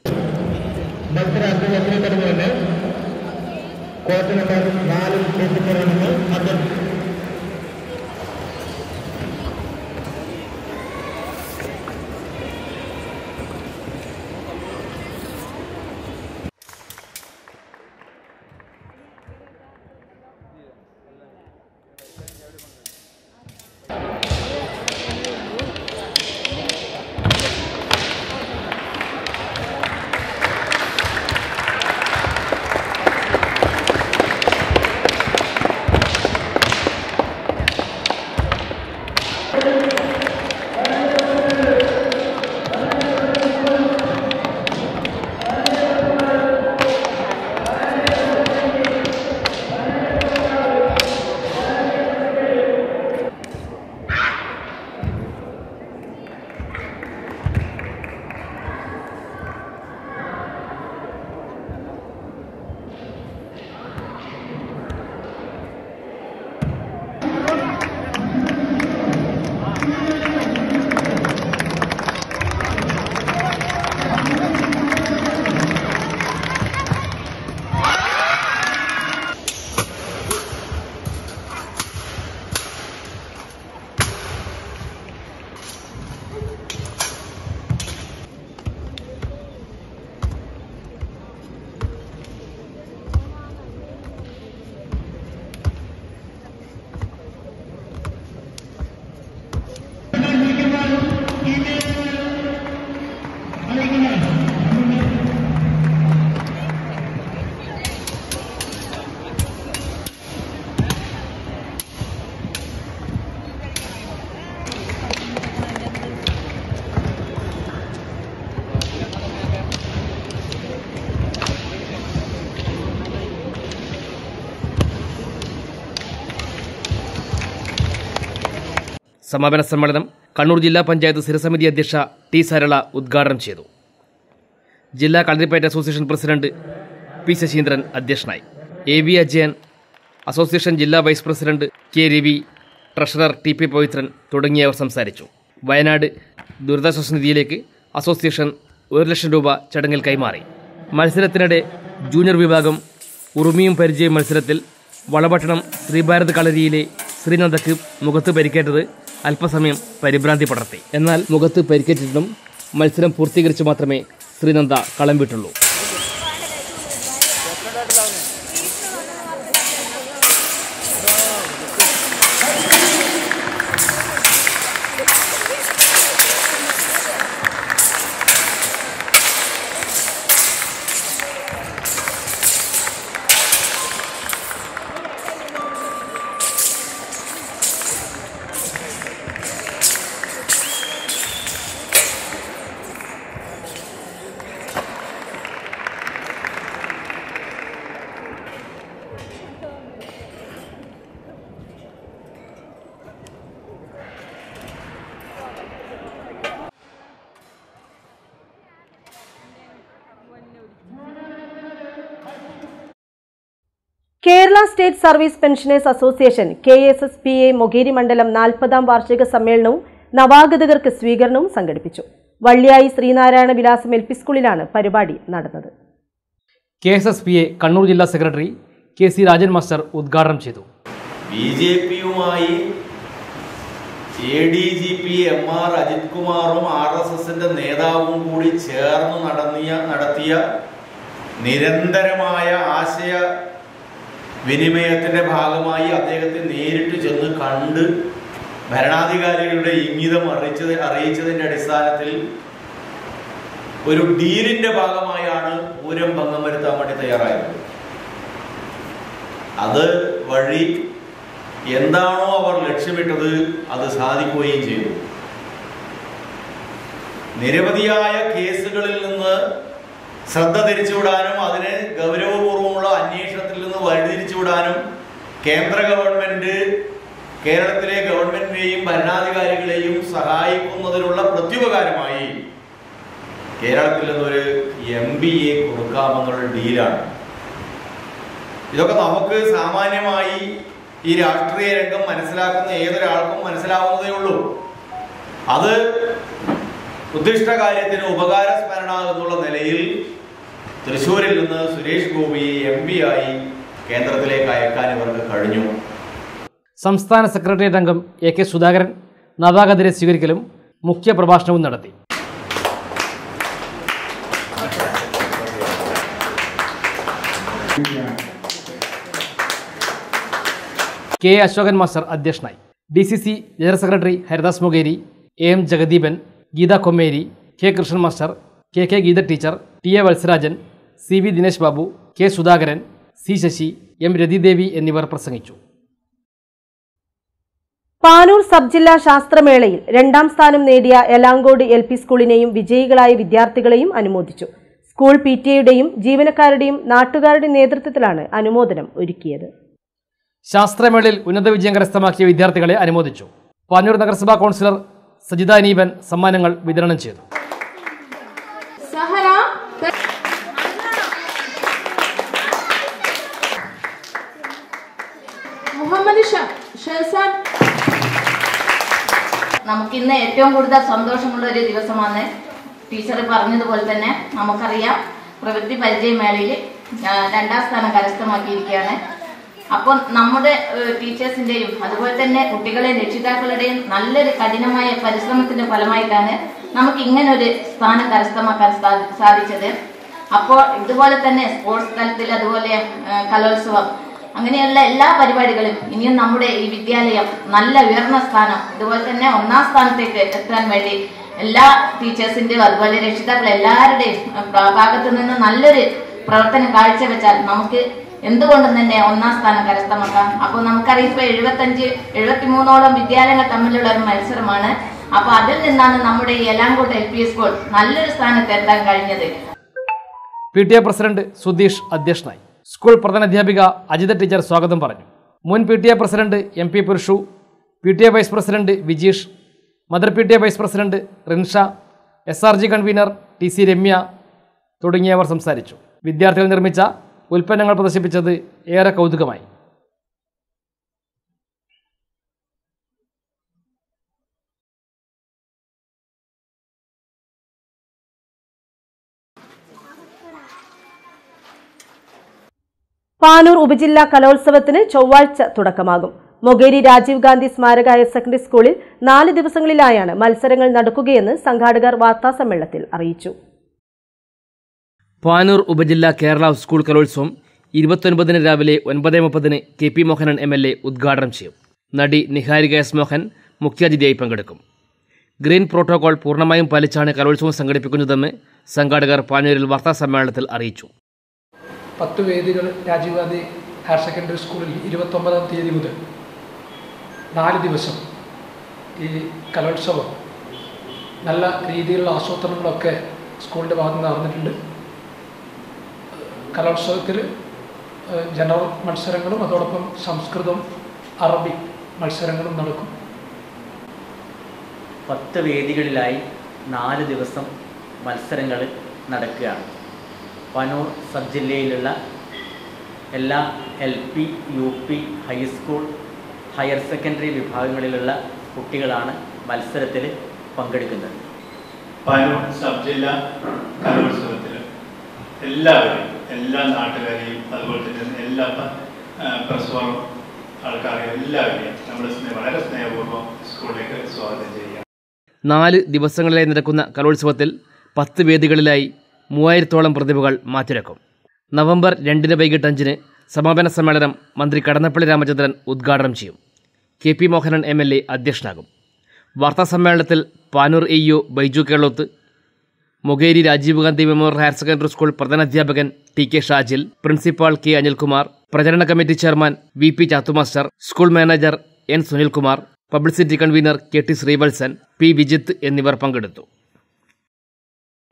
സമാപന സമ്മേളനം കണ്ണൂർ ജില്ലാ പഞ്ചായത്ത് സ്ഥിരസമിതി അധ്യക്ഷ ടി സരള ഉദ്ഘാടനം ചെയ്തു. ജില്ലാ Kalaripayattu association president P Sasindran അധ്യക്ഷനായി. എ വി അജയൻ, അസോസിയേഷൻ ജില്ലാ vice president K Ravi, treasurer T P Pavithran തുടങ്ങിയവർ സംസാരിച്ചു. വയനാട് ദുരിതാശ്വാസ നിധിയിലേക്ക് അസോസിയേഷൻ ഒരു ലക്ഷം രൂപ ചടങ്ങിൽ കൈമാറി. മത്സരത്തിനിടെ ജൂനിയർ വിഭാഗം ഉറുമിയും പരിചയം മത്സരത്തിൽ വളപട്ടണം ശ്രീഭാരത് കളരിയിലെ ശ്രീനന്ദക്ക് മുഖത്ത് പരിക്കേറ്റത് അല്പസമയം പരിഭ്രാന്തി പടർത്തി. എന്നാൽ മുഖത്ത് പരിക്കേറ്റിട്ടും മത്സരം പൂർത്തീകരിച്ച് മാത്രമേ ശ്രീനന്ദ കളം വിട്ടുള്ളൂ. Kerala state service pensioners association K S S P A Mokeri മണ്ഡലം നാൽപ്പതാം വാർഷിക സമ്മേളനവും നവാഗതകർക്ക് സ്വീകരണവും സംഘടിപ്പിച്ചു. വള്ളിയായി ശ്രീനാരായണ വിലാസം എൽ പി സ്കൂളിലാണ് പരിപാടി നടന്നത്. K S S P A Kannur ജില്ലാ secretary K C Rajan master ഉദ്ഘാടനം ചെയ്തു. ബി ജെ പിയുമായി A D G P M R Ajith കുമാറും ആർ എസ് എസിന്റെ നേതാവും കൂടി ചേർന്ന് നടന്നിയ നടത്തിയ നിരന്തരമായ ആശയ വിനിമയത്തിന്റെ ഭാഗമായി അദ്ദേഹത്തെ നേരിട്ട് ചെന്ന് കണ്ട് ഭരണാധികാരികളുടെ ഇംഗിതം അറിയിച്ചത് അറിയിച്ചതിന്റെ അടിസ്ഥാനത്തിൽ ഒരു ഡീലിന്റെ ഭാഗമായാണ് പൂരം ഭംഗം വരുത്താൻ വേണ്ടി തയ്യാറായത്. അത് വഴി എന്താണോ അവർ ലക്ഷ്യമിട്ടത് അത് സാധിക്കുകയും ചെയ്തു. നിരവധിയായ കേസുകളിൽ നിന്ന് ശ്രദ്ധ തിരിച്ചുവിടാനും അതിന് ഗൗരവപൂർവ്വമുള്ള അന്വേഷണത്തിൽ നിന്ന് വഴിതിരിച്ചുവിടാനും കേന്ദ്ര ഗവൺമെന്റ് കേരളത്തിലെ ഗവൺമെന്റിനെയും ഭരണാധികാരികളെയും സഹായിക്കുന്നതിനുള്ള പ്രത്യുപകാരമായി കേരളത്തിൽ നിന്നൊരു എം ബി എ കൊടുക്കാമെന്നുള്ള ഡീലാണ്. ഇതൊക്കെ നമുക്ക് സാമാന്യമായി ഈ രാഷ്ട്രീയ രംഗം മനസ്സിലാക്കുന്ന ഏതൊരാൾക്കും മനസ്സിലാവുന്നതേ ഉള്ളൂ. അത് ഉദ്ദിഷ്ട കാര്യത്തിന് ഉപകാരസ്മരണ എന്നുള്ള നിലയിൽ തൃശ്ശൂരിൽ നിന്ന് സുരേഷ് ഗോപിയെ എം പി ആയി കേന്ദ്രത്തിലേക്ക് അയക്കാൻ ഇവർക്ക് കഴിഞ്ഞു. സംസ്ഥാന സെക്രട്ടേറിയറ്റ് അംഗം എ കെ സുധാകരൻ നവാഗതരെ സ്വീകരിക്കലും മുഖ്യ പ്രഭാഷണവും നടത്തി. കെ അശോകൻ മാസ്റ്റർ അധ്യക്ഷനായി. D C C general secretary Haridas Mokeri, A M Jagadeepan, Geetha Kommeri, K Krishnan master, K K Geetha teacher, T A Valsarajan, C V Dinesh Babu, K Sudhakaran, C Sasi, M Rathidevi എന്നിവർ പ്രസംഗിച്ചു. പാനൂർ സബ് ജില്ലാ ശാസ്ത്രമേളയിൽ രണ്ടാം സ്ഥാനം നേടിയ എലാങ്കോട് എൽ പി സ്കൂളിനെയും വിജയികളായ വിദ്യാർത്ഥികളെയും അനുമോദിച്ചു. സ്കൂൾ പി ടി എയുടെയും ജീവനക്കാരുടെയും നാട്ടുകാരുടെയും നേതൃത്വത്തിലാണ് അനുമോദനം ഒരുക്കിയത്. ശാസ്ത്രമേളയിൽ ഉന്നത വിജയം കരസ്ഥമാക്കിയ വിദ്യാർത്ഥികളെ അനുമോദിച്ചു. പാനൂർ നഗരസഭാ കൗൺസിലർ സജിത അനീബൻ സമ്മാനങ്ങൾ വിതരണം ചെയ്തു. നമുക്കിന്ന് ഏറ്റവും കൂടുതൽ സന്തോഷമുള്ള ഒരു ദിവസമാണ്. ടീച്ചർ പറഞ്ഞതുപോലെ തന്നെ നമുക്കറിയാം പ്രവൃത്തി പരിചയമേളയിൽ രണ്ടാം സ്ഥാനം കരസ്ഥമാക്കിയിരിക്കുകയാണ്. അപ്പോൾ നമ്മുടെ ടീച്ചേഴ്സിന്റെയും അതുപോലെ തന്നെ കുട്ടികളെയും രക്ഷിതാക്കളുടെയും നല്ലൊരു കഠിനമായ പരിശ്രമത്തിന്റെ ഫലമായിട്ടാണ് നമുക്ക് ഇങ്ങനെ ഒരു സ്ഥാനം കരസ്ഥമാക്കാൻ സാധിച്ചത്. അപ്പോൾ ഇതുപോലെ തന്നെ സ്പോർട്സ് തലത്തിൽ അതുപോലെ കലോത്സവം അങ്ങനെയുള്ള എല്ലാ പരിപാടികളും ഇനിയും നമ്മുടെ ഈ വിദ്യാലയം നല്ല ഉയർന്ന സ്ഥാനം ഇതുപോലെ തന്നെ ഒന്നാം സ്ഥാനത്തേക്ക് എത്താൻ വേണ്ടി എല്ലാ ടീച്ചേഴ്സിന്റെയും അതുപോലെ രക്ഷിതാക്കൾ എല്ലാവരുടെയും ഭാഗത്തു നിന്ന് നല്ലൊരു പ്രവർത്തനം കാഴ്ചവെച്ചാൽ നമുക്ക് എന്തുകൊണ്ടും തന്നെ ഒന്നാം സ്ഥാനം കരസ്ഥമാക്കാം. അപ്പോൾ നമുക്കറിയാം ഇപ്പൊ എഴുപത്തഞ്ച് എഴുപത്തി മൂന്നോളം വിദ്യാലയങ്ങൾ തമ്മിലുള്ള ഒരു മത്സരമാണ്. അപ്പൊ അതിൽ നിന്നാണ് നമ്മുടെ ഈ എലാങ്കോട്ട് എൽ പി സ്കൂൾ നല്ലൊരു സ്ഥാനത്ത് എത്താൻ കഴിഞ്ഞത്. P T A president Sudheesh അധ്യക്ഷനായി. സ്കൂൾ പ്രധാനാധ്യാപിക അജിത ടീച്ചർ സ്വാഗതം പറഞ്ഞു. മുൻ P T A president M P Purushu, P T A vice president Vijeesh, mother P T A vice president Rinsha, S R G convener T C Ramya തുടങ്ങിയവർ സംസാരിച്ചു. വിദ്യാർത്ഥികൾ നിർമ്മിച്ച ഉൽപ്പന്നങ്ങൾ പ്രദർശിപ്പിച്ചത് ഏറെ കൗതുകമായി. പാനൂർ ഉപജില്ലാ കലോത്സവത്തിന് ചൊവ്വാഴ്ച തുടക്കമാകും. മൊകേരി രാജീവ് ഗാന്ധി സ്മാരക ഹയർ സെക്കൻഡറി സ്കൂളിൽ നാല് ദിവസങ്ങളിലായാണ് മത്സരങ്ങൾ നടക്കുകയെന്ന് സംഘാടകർ വാർത്താസമ്മേളനത്തിൽ അറിയിച്ചു. പാനൂർ ഉപജില്ലാ കേരള സ്കൂൾ കലോത്സവം ഇരുപത്തൊൻപതിന് രാവിലെ ഒൻപത് മുപ്പതിന് K P Mohanan M L A ഉദ്ഘാടനം ചെയ്യും. നടി നിഹാരിക എസ് മോഹൻ മുഖ്യാതിഥിയായി പങ്കെടുക്കും. ഗ്രീൻ പ്രോട്ടോകോൾ പൂർണ്ണമായും പാലിച്ചാണ് കലോത്സവം സംഘടിപ്പിക്കുന്നതെന്ന് സംഘാടകർ പാനൂരിൽ വാർത്താസമ്മേളനത്തിൽ അറിയിച്ചു. പത്ത് വേദികൾ രാജീവ് ഗാന്ധി ഹയർ സെക്കൻഡറി സ്കൂളിൽ ഇരുപത്തൊമ്പതാം തീയതി മുതൽ നാല് ദിവസം ഈ കലോത്സവം നല്ല രീതിയിലുള്ള ആസൂത്രണങ്ങളൊക്കെ സ്കൂളിൻ്റെ ഭാഗത്ത് നിന്ന് നടന്നിട്ടുണ്ട്. കലോത്സവത്തിൽ ജനറൽ മത്സരങ്ങളും അതോടൊപ്പം സംസ്കൃതം അറബിക് മത്സരങ്ങളും നടക്കും. പത്ത് വേദികളിലായി നാല് ദിവസം മത്സരങ്ങൾ നടക്കുകയാണ്. പാനൂർ സബ് ജില്ലയിലുള്ള എല്ലാ L P U P high school higher secondary വിഭാഗങ്ങളിലുള്ള കുട്ടികളാണ് മത്സരത്തിൽ പങ്കെടുക്കുന്നത്. പാനൂർ സബ് ജില്ലാ കലോത്സവത്തിൽ എല്ലാവരെയും എല്ലാ നാട്ടുകാരെയും അതുപോലെ തന്നെ എല്ലാ പ്രസ് ആൾക്കാരെയും എല്ലാവരെയും നമ്മൾ വളരെ സ്നേഹപൂർവ്വം സ്കൂളിലേക്ക് സ്വാഗതം ചെയ്യുക. നാല് ദിവസങ്ങളിലായി നടക്കുന്ന കലോത്സവത്തിൽ പത്ത് വേദികളിലായി മൂവായിരത്തോളം പ്രതിഭകൾ മാറ്റിരക്കും. നവംബർ രണ്ടിന് വൈകിട്ട് അഞ്ചിന് സമാപന സമ്മേളനം മന്ത്രി കടന്നപ്പള്ളി രാമചന്ദ്രൻ ഉദ്ഘാടനം ചെയ്യും. K P Mohanan M L A അധ്യക്ഷനാകും. വാർത്താസമ്മേളനത്തിൽ Panoor A E O Baiju Keloth, Mokeri Rajeev Gandhi memorial higher secondary school പ്രധാനാധ്യാപകൻ T K Shajil, principal K Anilkumar, പ്രചരണ committee chairman V P Chathu master, school manager N Sunilkumar, publicity convener K T Sreevalsan, P Vijith എന്നിവർ പങ്കെടുത്തു.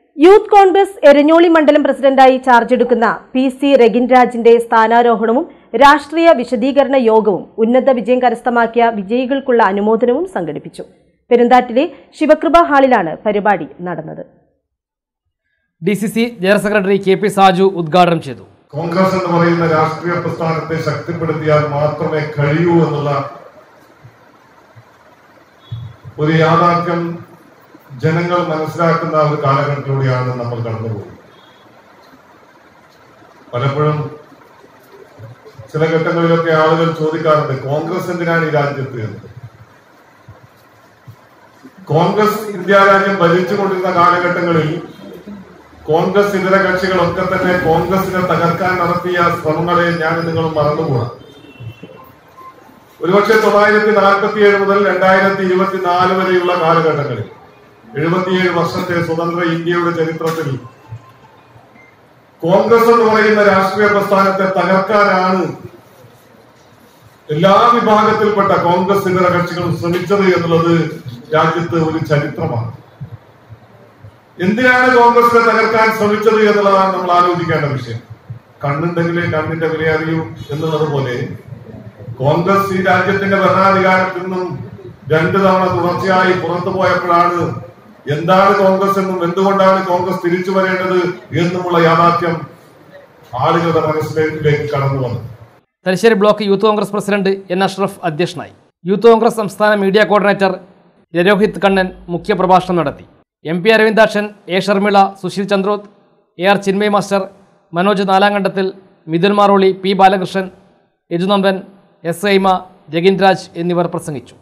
യൂത്ത് കോൺഗ്രസ് എരഞ്ഞോളി മണ്ഡലം പ്രസിഡന്റായി ചാർജെടുക്കുന്ന പി സി റെഗിൻ രാജിന്റെ സ്ഥാനാരോഹണവും രാഷ്ട്രീയ വിശദീകരണ യോഗവും ഉന്നത വിജയം കരസ്ഥമാക്കിയ വിജയികൾക്കുള്ള അനുമോദനവും സംഘടിപ്പിച്ചു. പെരുന്താറ്റിലെ ശിവകൃപ ഹാളിലാണ് പരിപാടി നടന്നത്. D C C general secretary K P Saju ഉദ്ഘാടനം ചെയ്തു. കോൺഗ്രസ് എന്ന് പറയുന്ന രാഷ്ട്രീയ പ്രസ്ഥാനത്തെ ശക്തിപ്പെടുത്തിയാൽ മാത്രമേ കഴിയൂ എന്നുള്ള ഒരു യാഥാർത്ഥ്യം ജനങ്ങൾ മനസ്സിലാക്കുന്ന ഒരു കാലഘട്ടത്തിലൂടെയാണ് നമ്മൾ കടന്നുപോകുന്നത്. പലപ്പോഴും ചില ഘട്ടങ്ങളിലൊക്കെ ആളുകൾ ചോദിക്കാറുണ്ട്, കോൺഗ്രസ് എന്തിനാണ് ഈ രാജ്യത്ത് എന്ന്. കോൺഗ്രസ് ഇന്ത്യ രാജ്യം ഭരിച്ചുകൊണ്ടിരുന്ന കാലഘട്ടങ്ങളിൽ കോൺഗ്രസ് ഇതര കക്ഷികളൊക്കെ തന്നെ കോൺഗ്രസിനെ തകർക്കാൻ നടത്തിയ ശ്രമങ്ങളെ ഞാൻ നിങ്ങളും മറന്നുകൂടാ. ഒരുപക്ഷെ തൊള്ളായിരത്തി നാൽപ്പത്തിയേഴ് മുതൽ രണ്ടായിരത്തി ഇരുപത്തിനാല് വരെയുള്ള കാലഘട്ടങ്ങളിൽ എഴുപത്തിയേഴ് വർഷത്തെ സ്വതന്ത്ര ഇന്ത്യയുടെ ചരിത്രത്തിൽ കോൺഗ്രസ് എന്ന് പറയുന്ന രാഷ്ട്രീയ പ്രസ്ഥാനത്തെ തകർക്കാനാണ് എല്ലാ വിഭാഗത്തിൽപ്പെട്ട കോൺഗ്രസ് ഇതര കക്ഷികളും ശ്രമിച്ചത് എന്നുള്ളത് രാജ്യത്ത് ഒരു ചരിത്രമാണ്. എന്തിനാണ് കോൺഗ്രസിനെ തകർക്കാൻ ശ്രമിച്ചത് എന്നുള്ളതാണ് നമ്മൾ ആലോചിക്കേണ്ട വിഷയം. കണ്ണുണ്ടെങ്കിലേ കണ്ണിന്റെ വില അറിയൂ എന്നുള്ളത് പോലെ കോൺഗ്രസ് ഈ രാജ്യത്തിന്റെ ഭരണാധികാരത്തിൽ നിന്നും രണ്ടു തവണ തുടർച്ചയായി പുറത്തു പോയപ്പോഴാണ് എന്താണ് കോൺഗ്രസ് എന്നും എന്തുകൊണ്ടാണ് കോൺഗ്രസ് തിരിച്ചു വരേണ്ടത് എന്നുമുള്ള യാഥാർത്ഥ്യം ആളുകളുടെ മനസ്സിലേക്ക് കടന്നു വന്നത്. Thalassery block youth Congress president N Ashraf അധ്യക്ഷനായി. യൂത്ത് കോൺഗ്രസ് സംസ്ഥാന മീഡിയ കോർഡിനേറ്റർ രരോഹിത് കണ്ണൻ മുഖ്യപ്രഭാഷണം നടത്തി. M P Aravindakshan, A Sharmila, Susheel Chandroth, A R Chinmay master, Manoj Nalankandathil, Mithun Maroli, P Balakrishnan, Yajunamban, S Aima, Jagin Raj എന്നിവർ പ്രസംഗിച്ചു.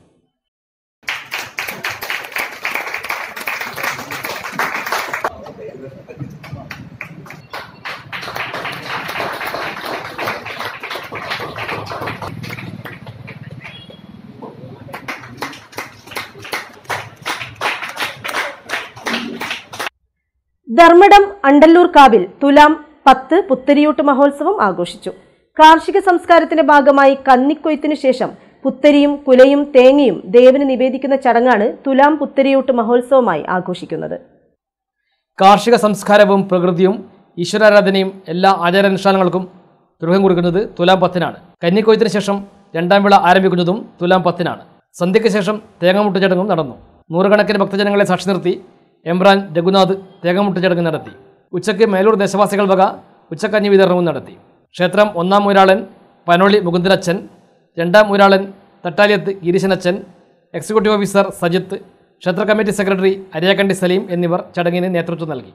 ധർമ്മടം അണ്ടല്ലൂർ കാവിൽ തുലാം പത്ത് പുത്തരിയൂട്ട് മഹോത്സവം ആഘോഷിച്ചു. കാർഷിക സംസ്കാരത്തിന്റെ ഭാഗമായി കന്നിക്കൊയ്ത്തിനു ശേഷം പുത്തരിയും കുലയും തേങ്ങയും ദേവന് നിവേദിക്കുന്ന ചടങ്ങാണ് തുലാം പുത്തരിയൂട്ട് മഹോത്സവമായി ആഘോഷിക്കുന്നത്. കാർഷിക സംസ്കാരവും പ്രകൃതിയും ഈശ്വരാരാധനയും എല്ലാ ആചാരാനുഷ്ഠാനങ്ങൾക്കും തുടക്കം കുറിക്കുന്നത് തുലാം പത്തിനാണ്. കന്നിക്കൊയ്ത്തിന് ശേഷം രണ്ടാം വിള ആരംഭിക്കുന്നതും തുലാം പത്തിനാണ്. സന്ധ്യയ്ക്ക് ശേഷം തേങ്ങമുട്ട് ചടങ്ങും നടന്നു. നൂറുകണക്കിന് ഭക്തജനങ്ങളെ സാക്ഷി നിർത്തി എംബ്രാൻ രഘുനാഥ് തേങ്ങമുട്ട് ചടങ്ങ് നടത്തി. ഉച്ചയ്ക്ക് മേലൂർ ദേശവാസികൾ വക ഉച്ചക്കഞ്ഞി വിതരണവും നടത്തി. ക്ഷേത്രം ഒന്നാം ഊരാളൻ പനോളി മുകുന്ദനച്ചൻ, രണ്ടാം ഊരാളൻ തട്ടാലിയത്ത് ഗിരീശനച്ചൻ, എക്സിക്യൂട്ടീവ് ഓഫീസർ സജിത്ത്, ക്ഷേത്ര കമ്മിറ്റി സെക്രട്ടറി അരിയാക്കണ്ടി സലീം എന്നിവർ ചടങ്ങിന് നേതൃത്വം നൽകി.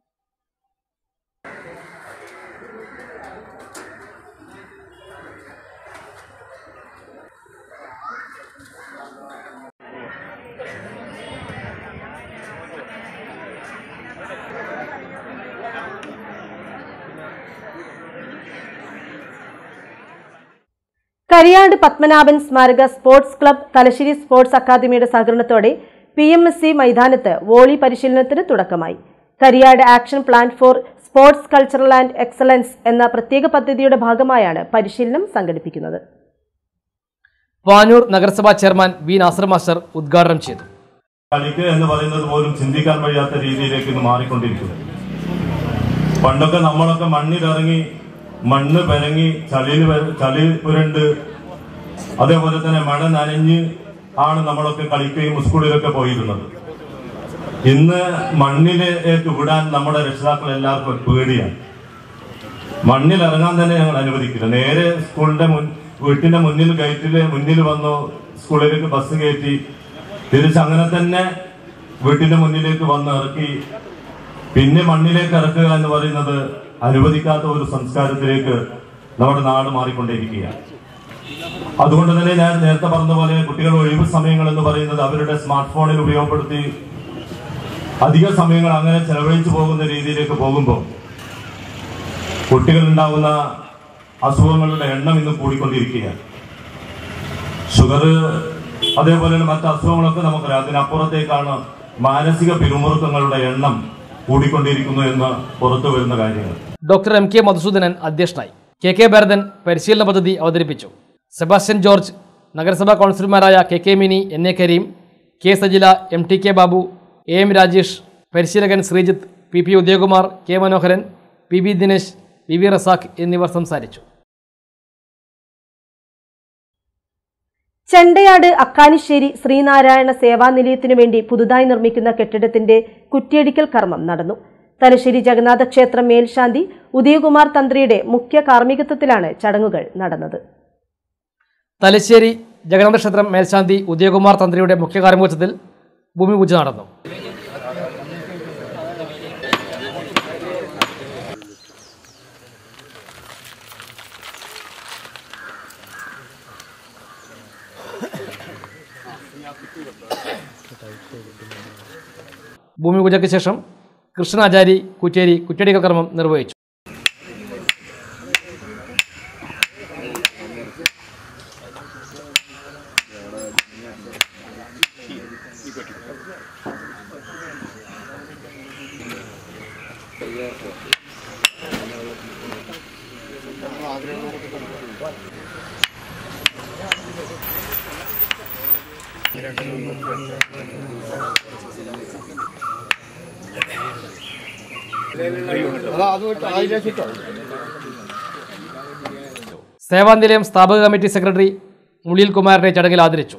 കരിയാട് പത്മനാഭൻ സ്മാരക സ്പോർട്സ് ക്ലബ് തലശ്ശേരി സ്പോർട്സ് അക്കാദമിയുടെ സഹകരണത്തോടെ പി എം എസ് സി മൈതാനത്ത് വോളി പരിശീലനത്തിന് തുടക്കമായി. Kariyad action plan for sports cultural and excellence എന്ന പ്രത്യേക പദ്ധതിയുടെ ഭാഗമായാണ് പരിശീലനം സംഘടിപ്പിക്കുന്നത്. പാനൂർ നഗരസഭാ ചെയർമാൻ വി നാസർ മാസ്റ്റർ ഉദ്ഘാടനം ചെയ്തു. കളിക്കുക എന്ന് പറയുന്നത് പോലും ചിന്തിക്കാൻ കഴിയാത്ത രീതിയിലേക്ക് ഇന്ന് മാറിക്കൊണ്ടിരിക്കുന്നു. പണ്ടൊക്കെ നമ്മളൊക്കെ മണ്ണിലിറങ്ങി മണ്ണ് പെരങ്ങി ചളിയിൽ ചളി പുരണ്ട് അതേപോലെ തന്നെ മഴ നനഞ്ഞ് ആണ് നമ്മളൊക്കെ കളിക്കുകയും സ്കൂളിലൊക്കെ പോയിരുന്നത്. ഇന്ന് മണ്ണിലേക്ക് വിടാൻ നമ്മുടെ രക്ഷിതാക്കൾ എല്ലാവർക്കും ഒരു പേടിയാണ്. മണ്ണിലിറങ്ങാൻ തന്നെ ഞങ്ങൾ അനുവദിക്കില്ല. നേരെ സ്കൂളിന്റെ മുൻ വീട്ടിന്റെ മുന്നിൽ ഗേറ്റില് മുന്നിൽ വന്നു സ്കൂളിലേക്ക് ബസ് കയറ്റി തിരിച്ച് അങ്ങനെ തന്നെ വീട്ടിന്റെ മുന്നിലേക്ക് വന്ന് ഇറക്കി പിന്നെ മണ്ണിലേക്ക് ഇറക്കുക എന്ന് പറയുന്നത് അനുവദിക്കാത്ത ഒരു സംസ്കാരത്തിലേക്ക് നമ്മുടെ നാട് മാറിക്കൊണ്ടിരിക്കുകയാണ്. അതുകൊണ്ട് തന്നെ ഞാൻ നേരത്തെ പറഞ്ഞ പോലെ കുട്ടികളുടെ ഒഴിവ് സമയങ്ങൾ എന്ന് പറയുന്നത് അവരുടെ സ്മാർട്ട് ഫോണിൽ ഉപയോഗപ്പെടുത്തി അധിക സമയങ്ങൾ അങ്ങനെ ചെലവഴിച്ചു പോകുന്ന രീതിയിലേക്ക് പോകുമ്പോൾ കുട്ടികളുണ്ടാകുന്ന അസുഖങ്ങളുടെ എണ്ണം ഇന്ന് കൂടിക്കൊണ്ടിരിക്കുകയാണ്. ഷുഗർ അതേപോലെ മറ്റ് അസുഖങ്ങളൊക്കെ നമുക്കറിയാം. അതിനപ്പുറത്തേക്കാണ് മാനസിക പിരിമുറുക്കങ്ങളുടെ എണ്ണം കൂടിക്കൊണ്ടിരിക്കുന്നു എന്ന് പുറത്തു വരുന്ന കാര്യങ്ങൾ. ഡോക്ടർ എം കെ മധുസൂദനൻ അധ്യക്ഷനായി. കെ കെ ഭരതൻ പരിശീലന പദ്ധതി അവതരിപ്പിച്ചു. സെബാസ്റ്റ്യൻ ജോർജ്, നഗരസഭാ കൗൺസിലർമാരായ K K Mini, N A Kareem, K Sajila, M T K Babu, A M Rajesh, പരിശീലകൻ Sreejith, P P Udayakumar, K Manoharan, P B Dinesh, V V Rasak എന്നിവർ സംസാരിച്ചു. ചെണ്ടയാട് അക്കാനിശ്ശേരി ശ്രീനാരായണ സേവാനിലയത്തിനു വേണ്ടി പുതുതായി നിർമ്മിക്കുന്ന കെട്ടിടത്തിന്റെ കുറ്റിയടിക്കൽ കർമ്മം നടന്നു. തലശ്ശേരി ജഗന്നാഥ ക്ഷേത്രം മേൽശാന്തി ഉദയകുമാർ തന്ത്രിയുടെ മുഖ്യ കാർമ്മികത്വത്തിലാണ് ചടങ്ങുകൾ നടന്നത്. തലശ്ശേരി ജഗന്നാഥ ക്ഷേത്രം മേൽശാന്തി ഉദയകുമാർ തന്ത്രിയുടെ മുഖ്യ കാർമ്മികത്വത്തിൽ ഭൂമിപൂജ നടന്നു. ഭൂമിപൂജയ്ക്ക് ശേഷം കൃഷ്ണാചാരി കുറ്റേരി കുറ്റിയടിക്കൽ കർമ്മം നിർവഹിച്ചു. സേവാനിലയം സ്ഥാപക കമ്മിറ്റി സെക്രട്ടറി മുളിയിൽ കുമാരനെ ചടങ്ങിൽ ആദരിച്ചു.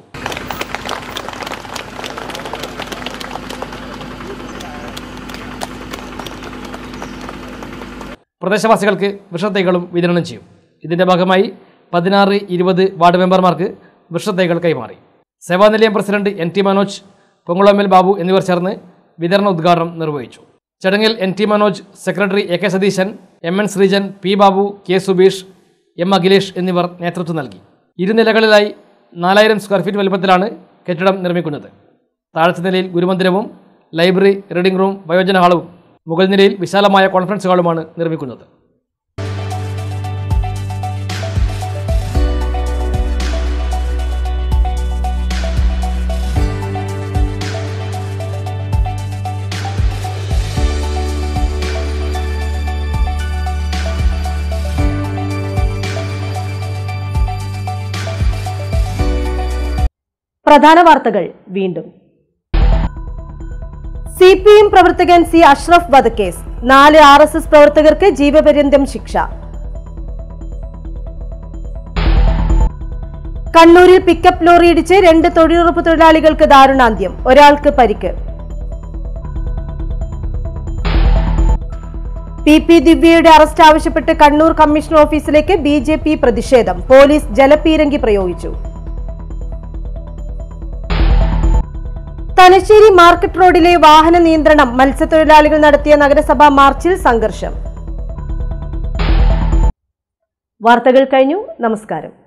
പ്രദേശവാസികൾക്ക് വൃക്ഷത്തൈകളും വിതരണം ചെയ്യും. ഇതിന്റെ ഭാഗമായി പതിനാറ് ഇരുപത് വാർഡ് മെമ്പർമാർക്ക് വൃക്ഷത്തൈകൾ കൈമാറി. Sevanilayam president N T Manoj, Ponkulammal Babu എന്നിവർ ചേർന്ന് വിതരണ ഉദ്ഘാടനം നിർവഹിച്ചു. ചടങ്ങിൽ N T Manoj, secretary A K Satheesan, M N Sreejan, P Babu, K Subeesh, M Akhilesh എന്നിവർ നേതൃത്വം നൽകി. ഇരുനിലകളിലായി നാലായിരം സ്ക്വയർ ഫീറ്റ് വലുപ്പത്തിലാണ് കെട്ടിടം നിർമ്മിക്കുന്നത്. താഴത്തെ നിലയിൽ ഗുരുമന്ദിരവും ലൈബ്രറി, റീഡിംഗ് റൂം, വയോജന ഹാളും മുകൾ നിലയിൽ വിശാലമായ കോൺഫറൻസ് ഹാളുമാണ് നിർമ്മിക്കുന്നത്. പ്രധാന വാർത്തകൾ വീണ്ടും. സി പി എം പ്രവർത്തകൻ സി അഷ്റഫ് വധക്കേസ്, നാല് ആർ എസ് എസ് പ്രവർത്തകർക്ക് ജീവപര്യന്തം ശിക്ഷ. കണ്ണൂരിൽ പിക്കപ്പ് ലോറി ഇടിച്ച് രണ്ട് തൊഴിലുറപ്പ് തൊഴിലാളികൾക്ക് ദാരുണാന്ത്യം, ഒരാൾക്ക് പരിക്ക്. പി പി ദിവ്യയുടെ അറസ്റ്റ് ആവശ്യപ്പെട്ട് കണ്ണൂർ കമ്മീഷണർ ഓഫീസിലേക്ക് ബി ജെ പി പ്രതിഷേധം, പോലീസ് ജലപീരങ്കി പ്രയോഗിച്ചു. തലശ്ശേരി മാർക്കറ്റ് റോഡിലെ വാഹന നിയന്ത്രണം മത്സ്യത്തൊഴിലാളികൾ നടത്തിയ നഗരസഭാ മാർച്ചിൽ സംഘർഷം. വാർത്തകൾ കഴിഞ്ഞു. നമസ്കാരം.